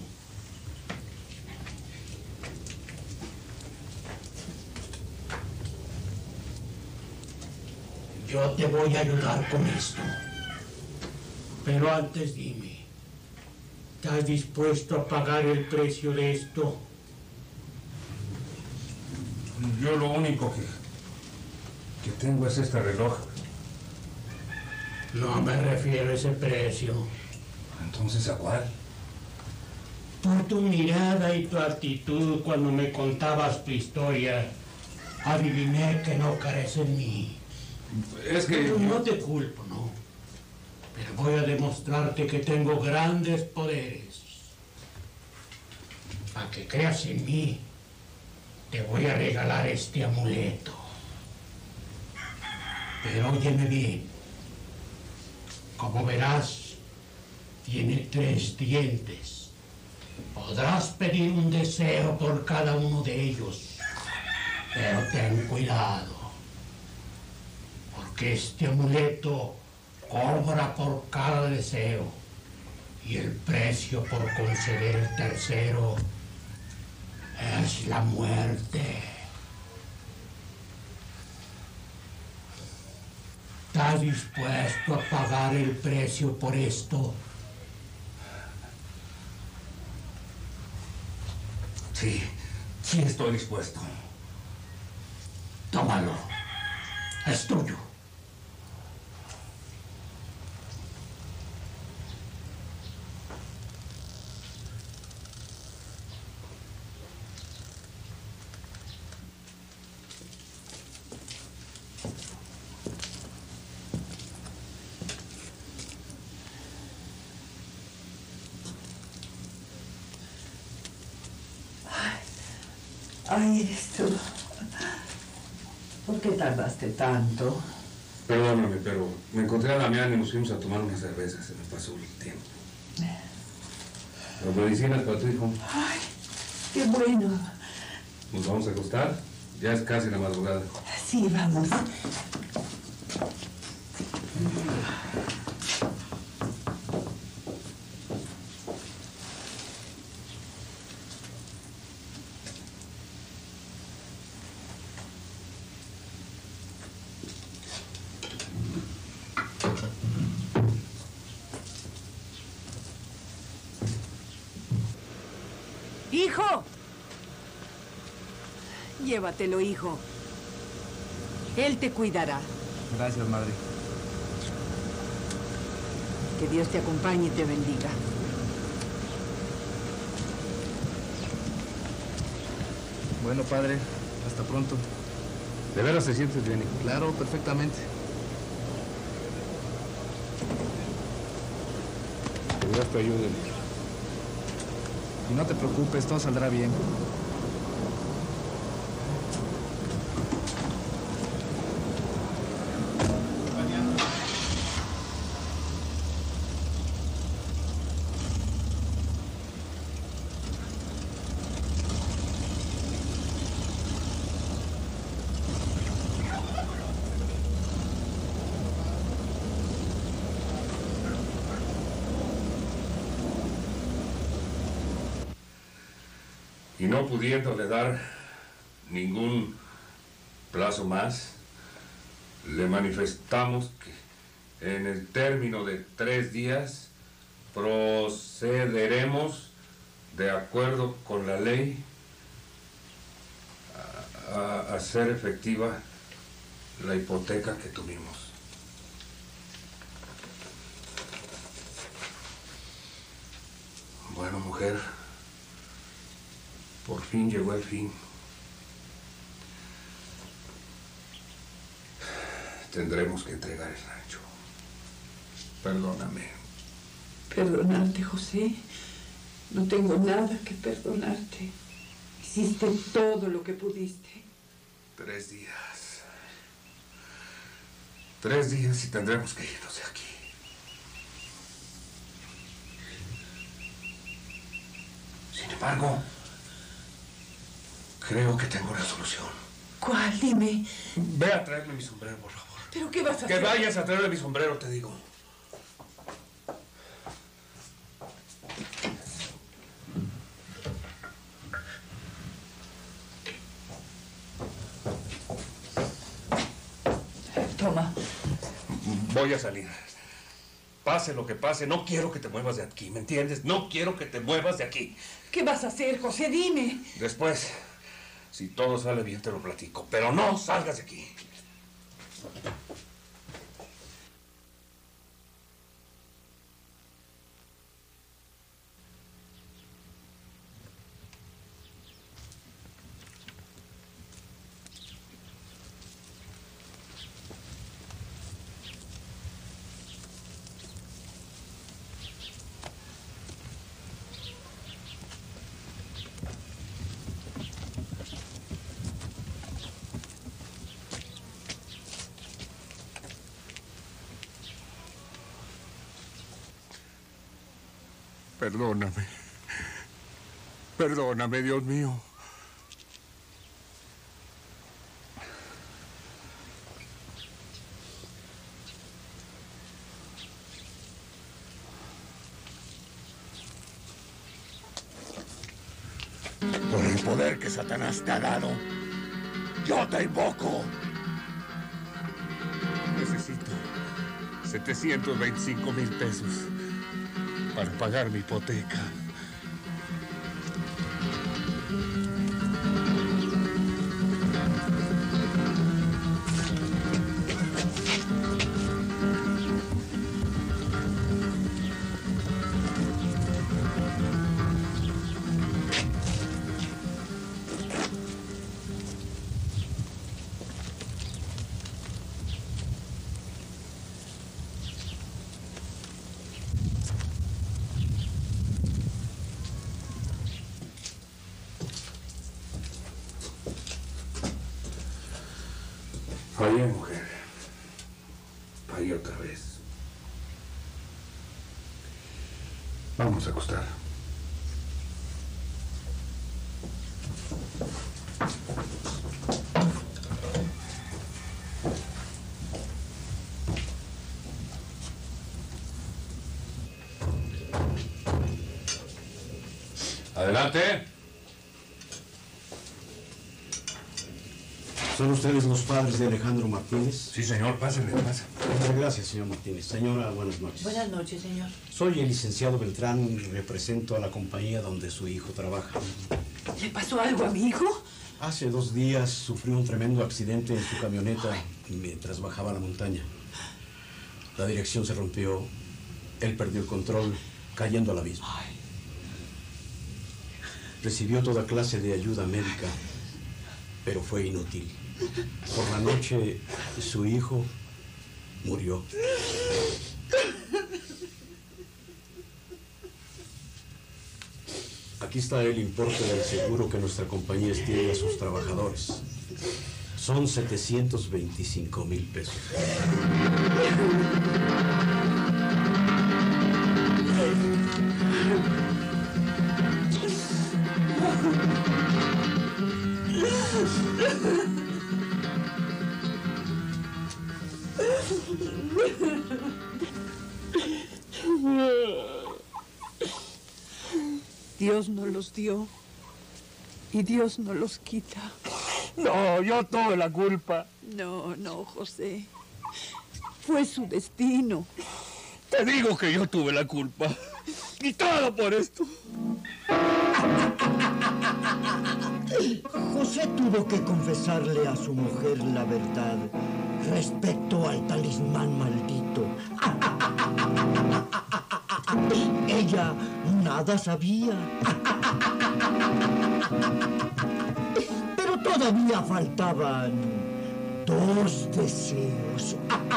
Yo te voy a ayudar con esto. Pero antes dime, ¿estás dispuesto a pagar el precio de esto? Yo lo único que tengo es este reloj. No me refiero a ese precio. ¿Entonces a cuál? Por tu mirada y tu actitud cuando me contabas tu historia, adiviné que no crees en mí. Es que... No te culpo, no. Pero voy a demostrarte que tengo grandes poderes. Para que creas en mí, te voy a regalar este amuleto. Pero óyeme bien. Como verás, tiene 3 dientes. Podrás pedir un deseo por cada uno de ellos. Pero ten cuidado. Porque este amuleto cobra por cada deseo. Y el precio por conceder el tercero es la muerte. ¿Estás dispuesto a pagar el precio por esto? Sí, sí estoy dispuesto. Tómalo. Es tuyo. Ay, eres tú. ¿Por qué tardaste tanto? Perdóname, pero me encontré a Damián y nos fuimos a tomar una cerveza. Se me pasó el tiempo. Las medicinas para tu hijo. Ay, qué bueno. ¿Nos vamos a acostar? Ya es casi la madrugada. Sí, vamos. ¡Hijo! Llévatelo, hijo. Él te cuidará. Gracias, madre. Que Dios te acompañe y te bendiga. Bueno, padre, hasta pronto. ¿De veras te sientes bien, hijo? Claro, perfectamente. Que Dios te ayude. Y no te preocupes, todo saldrá bien. Y no pudiéndole dar ningún plazo más, le manifestamos que en el término de 3 días procederemos de acuerdo con la ley a hacer efectiva la hipoteca que tuvimos. Bueno, mujer, por fin llegó el fin. tendremos que entregar el rancho. Perdóname. Perdonarte, José. No tengo nada que perdonarte. Hiciste todo lo que pudiste. 3 días. 3 días y tendremos que irnos de aquí. Sin embargo, creo que tengo una solución. ¿Cuál? Dime. Ve a traerme mi sombrero, por favor. ¿Pero qué vas a hacer? Que vayas a traerme mi sombrero, te digo. Toma. Voy a salir. Pase lo que pase, no quiero que te muevas de aquí, ¿me entiendes? No quiero que te muevas de aquí. ¿Qué vas a hacer, José? Dime. Después, si todo sale bien, te lo platico. Pero no salgas de aquí. Perdóname. Perdóname, Dios mío. Por el poder que Satanás te ha dado, yo te invoco. Necesito 725,000 pesos para pagar mi hipoteca. Fallé, mujer. Fallé otra vez. Vamos a acostar. Adelante. ¿Son ustedes los padres de Alejandro Martínez? Sí, señor, pásenle, pásenle. Gracias, señor Martínez. Señora, buenas noches. Buenas noches, señor. Soy el licenciado Beltrán y represento a la compañía donde su hijo trabaja. ¿Le pasó algo a mi hijo? Hace 2 días sufrió un tremendo accidente en su camioneta mientras bajaba la montaña. La dirección se rompió, él perdió el control, cayendo al abismo. Recibió toda clase de ayuda médica, pero fue inútil. Por la noche, su hijo murió. Aquí está el importe del seguro que nuestra compañía extiende a sus trabajadores. Son 725,000 pesos. Dios nos los dio y Dios nos los quita. No, yo tuve la culpa. No, no, José. Fue su destino. Te digo que yo tuve la culpa. Y todo por esto. José tuvo que confesarle a su mujer la verdad respecto al talismán maldito. Ella nada sabía. Pero todavía faltaban 2 deseos.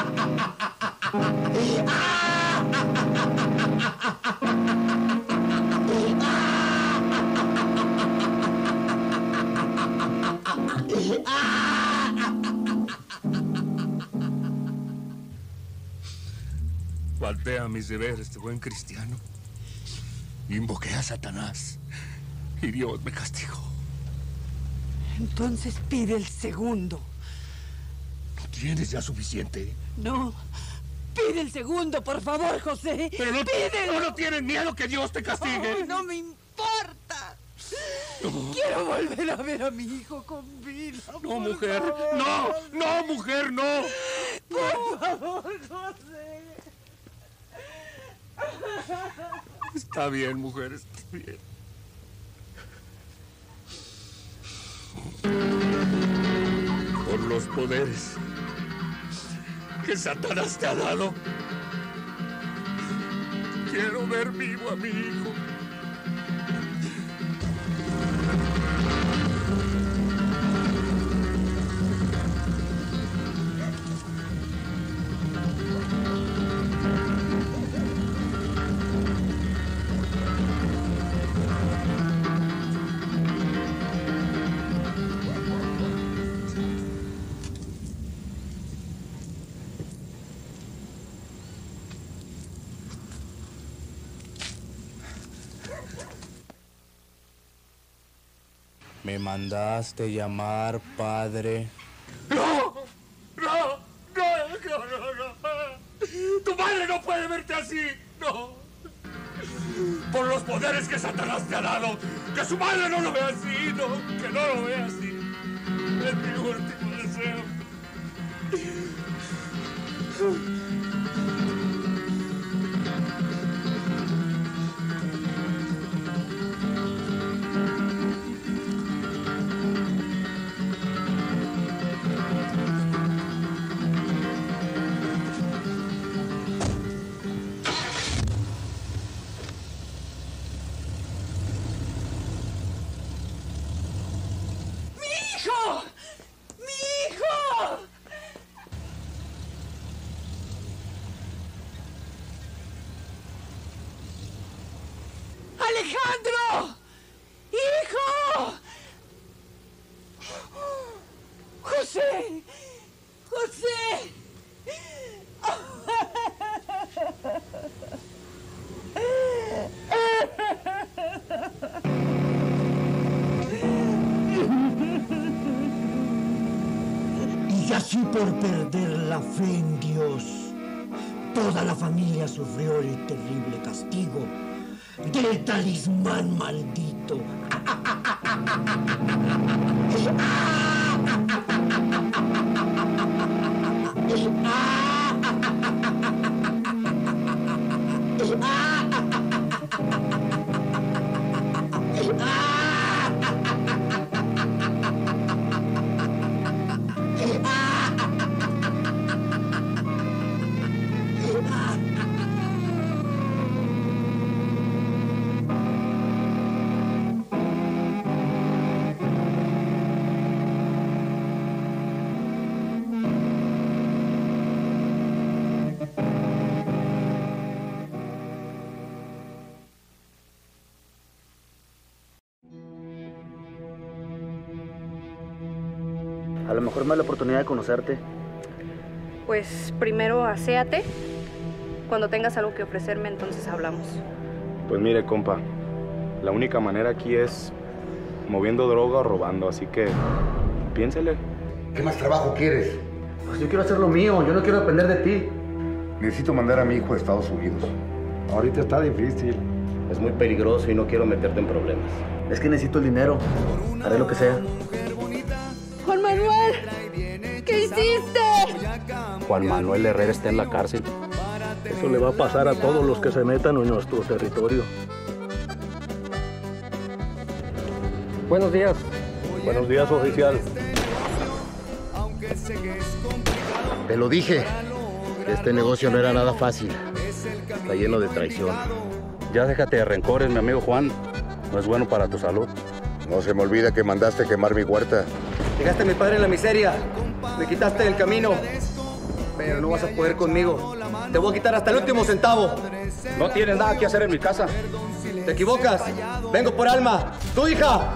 Falté a mis deberes de buen cristiano. Invoqué a Satanás y Dios me castigó. Entonces pide el segundo. ¿No tienes ya suficiente? No. Pide el segundo, por favor, José. Pero no, ¡Pídelo! ¿No tienes miedo que Dios te castigue? No me importa. No. Quiero volver a ver a mi hijo con vida. No, mujer. No, no, mujer, no. Por favor, José. Está bien, mujer, está bien. Por los poderes que Satanás te ha dado, quiero ver vivo a mi hijo. Me mandaste llamar, padre. ¡No! ¡No! ¡No! ¡No! ¡No! ¡No! ¡Tu madre no puede verte así! ¡No! Por los poderes que Satanás te ha dado, que su madre no lo vea así, no, que no lo vea así. Es mi último deseo. ¡Alejandro! ¡Hijo! ¡José! ¡José! Y así por perder la fe en Dios, toda la familia sufrió el terrible castigo del talismán maldito. A lo mejor me da la oportunidad de conocerte. Pues primero aséate. Cuando tengas algo que ofrecerme, entonces hablamos. Pues mire, compa, la única manera aquí es moviendo droga o robando, así que piénsele. ¿Qué más trabajo quieres? Pues yo quiero hacer lo mío, yo no quiero depender de ti. Necesito mandar a mi hijo a Estados Unidos. Ahorita está difícil. Es muy peligroso y no quiero meterte en problemas. Es que necesito el dinero. Haré lo que sea. Juan Manuel, ¿qué hiciste? Juan Manuel Herrera está en la cárcel. Eso le va a pasar a todos los que se metan en nuestro territorio. Buenos días. Buenos días, oficial. Te lo dije. Este negocio no era nada fácil. Está lleno de traición. Ya déjate de rencores, mi amigo Juan. No es bueno para tu salud. No se me olvida que mandaste quemar mi huerta. Dejaste a mi padre en la miseria. Me quitaste el camino, pero no vas a poder conmigo. Te voy a quitar hasta el último centavo. No tienes nada que hacer en mi casa. Te equivocas. Vengo por Alma, tu hija.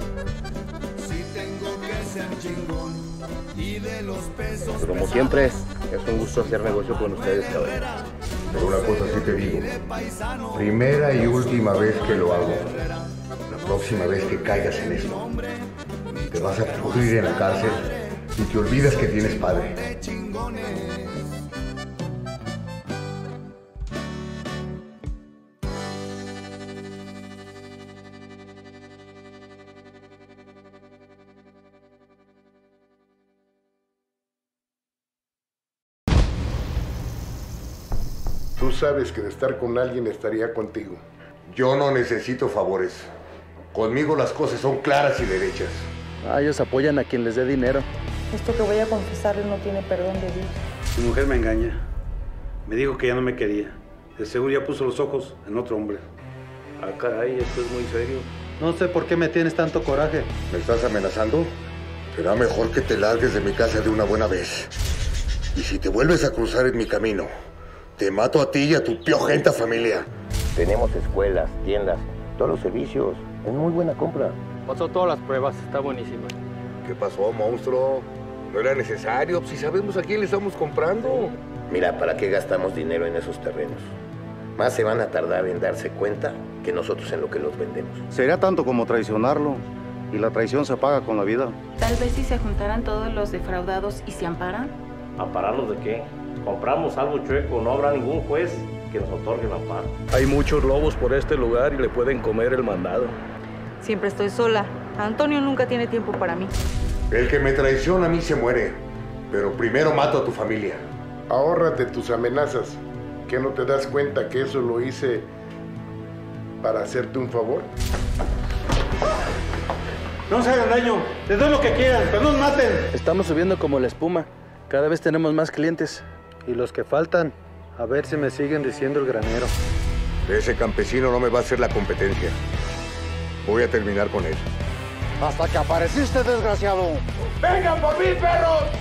Como siempre, es un gusto hacer negocio con ustedes, caballeros. Pero una cosa sí te digo. Primera y última vez que lo hago. La próxima vez que caigas en esto, te vas a pudrir en la cárcel y te olvidas que tienes padre. Tú sabes que de estar con alguien estaría contigo. Yo no necesito favores. Conmigo las cosas son claras y derechas. Ellos apoyan a quien les dé dinero. Esto que voy a confesarle no tiene perdón de Dios. Mi mujer me engaña. Me dijo que ya no me quería. De seguro ya puso los ojos en otro hombre. Ah, caray, esto es muy serio. No sé por qué me tienes tanto coraje. ¿Me estás amenazando? Será mejor que te largues de mi casa de una buena vez. Y si te vuelves a cruzar en mi camino, te mato a ti y a tu piojenta familia. Tenemos escuelas, tiendas, todos los servicios. Es muy buena compra. Pasó todas las pruebas, está buenísima. ¿Qué pasó, monstruo? No era necesario, si sabemos a quién le estamos comprando. Mira, ¿para qué gastamos dinero en esos terrenos? Más se van a tardar en darse cuenta que nosotros en lo que los vendemos. Sería tanto como traicionarlo. Y la traición se paga con la vida. Tal vez si se juntaran todos los defraudados y se amparan. ¿Ampararlos de qué? Compramos algo chueco, no habrá ningún juez que nos otorgue el amparo. Hay muchos lobos por este lugar y le pueden comer el mandado. Siempre estoy sola. Antonio nunca tiene tiempo para mí. El que me traiciona a mí se muere, pero primero mato a tu familia. Ahórrate tus amenazas. ¿Que no te das cuenta que eso lo hice para hacerte un favor? No se hagan daño. Les doy lo que quieran, pero no nos maten. Estamos subiendo como la espuma. Cada vez tenemos más clientes. Y los que faltan, a ver si me siguen diciendo el granero. Ese campesino no me va a hacer la competencia. Voy a terminar con él. Hasta que apareciste, desgraciado. ¡Vengan por mí, perros!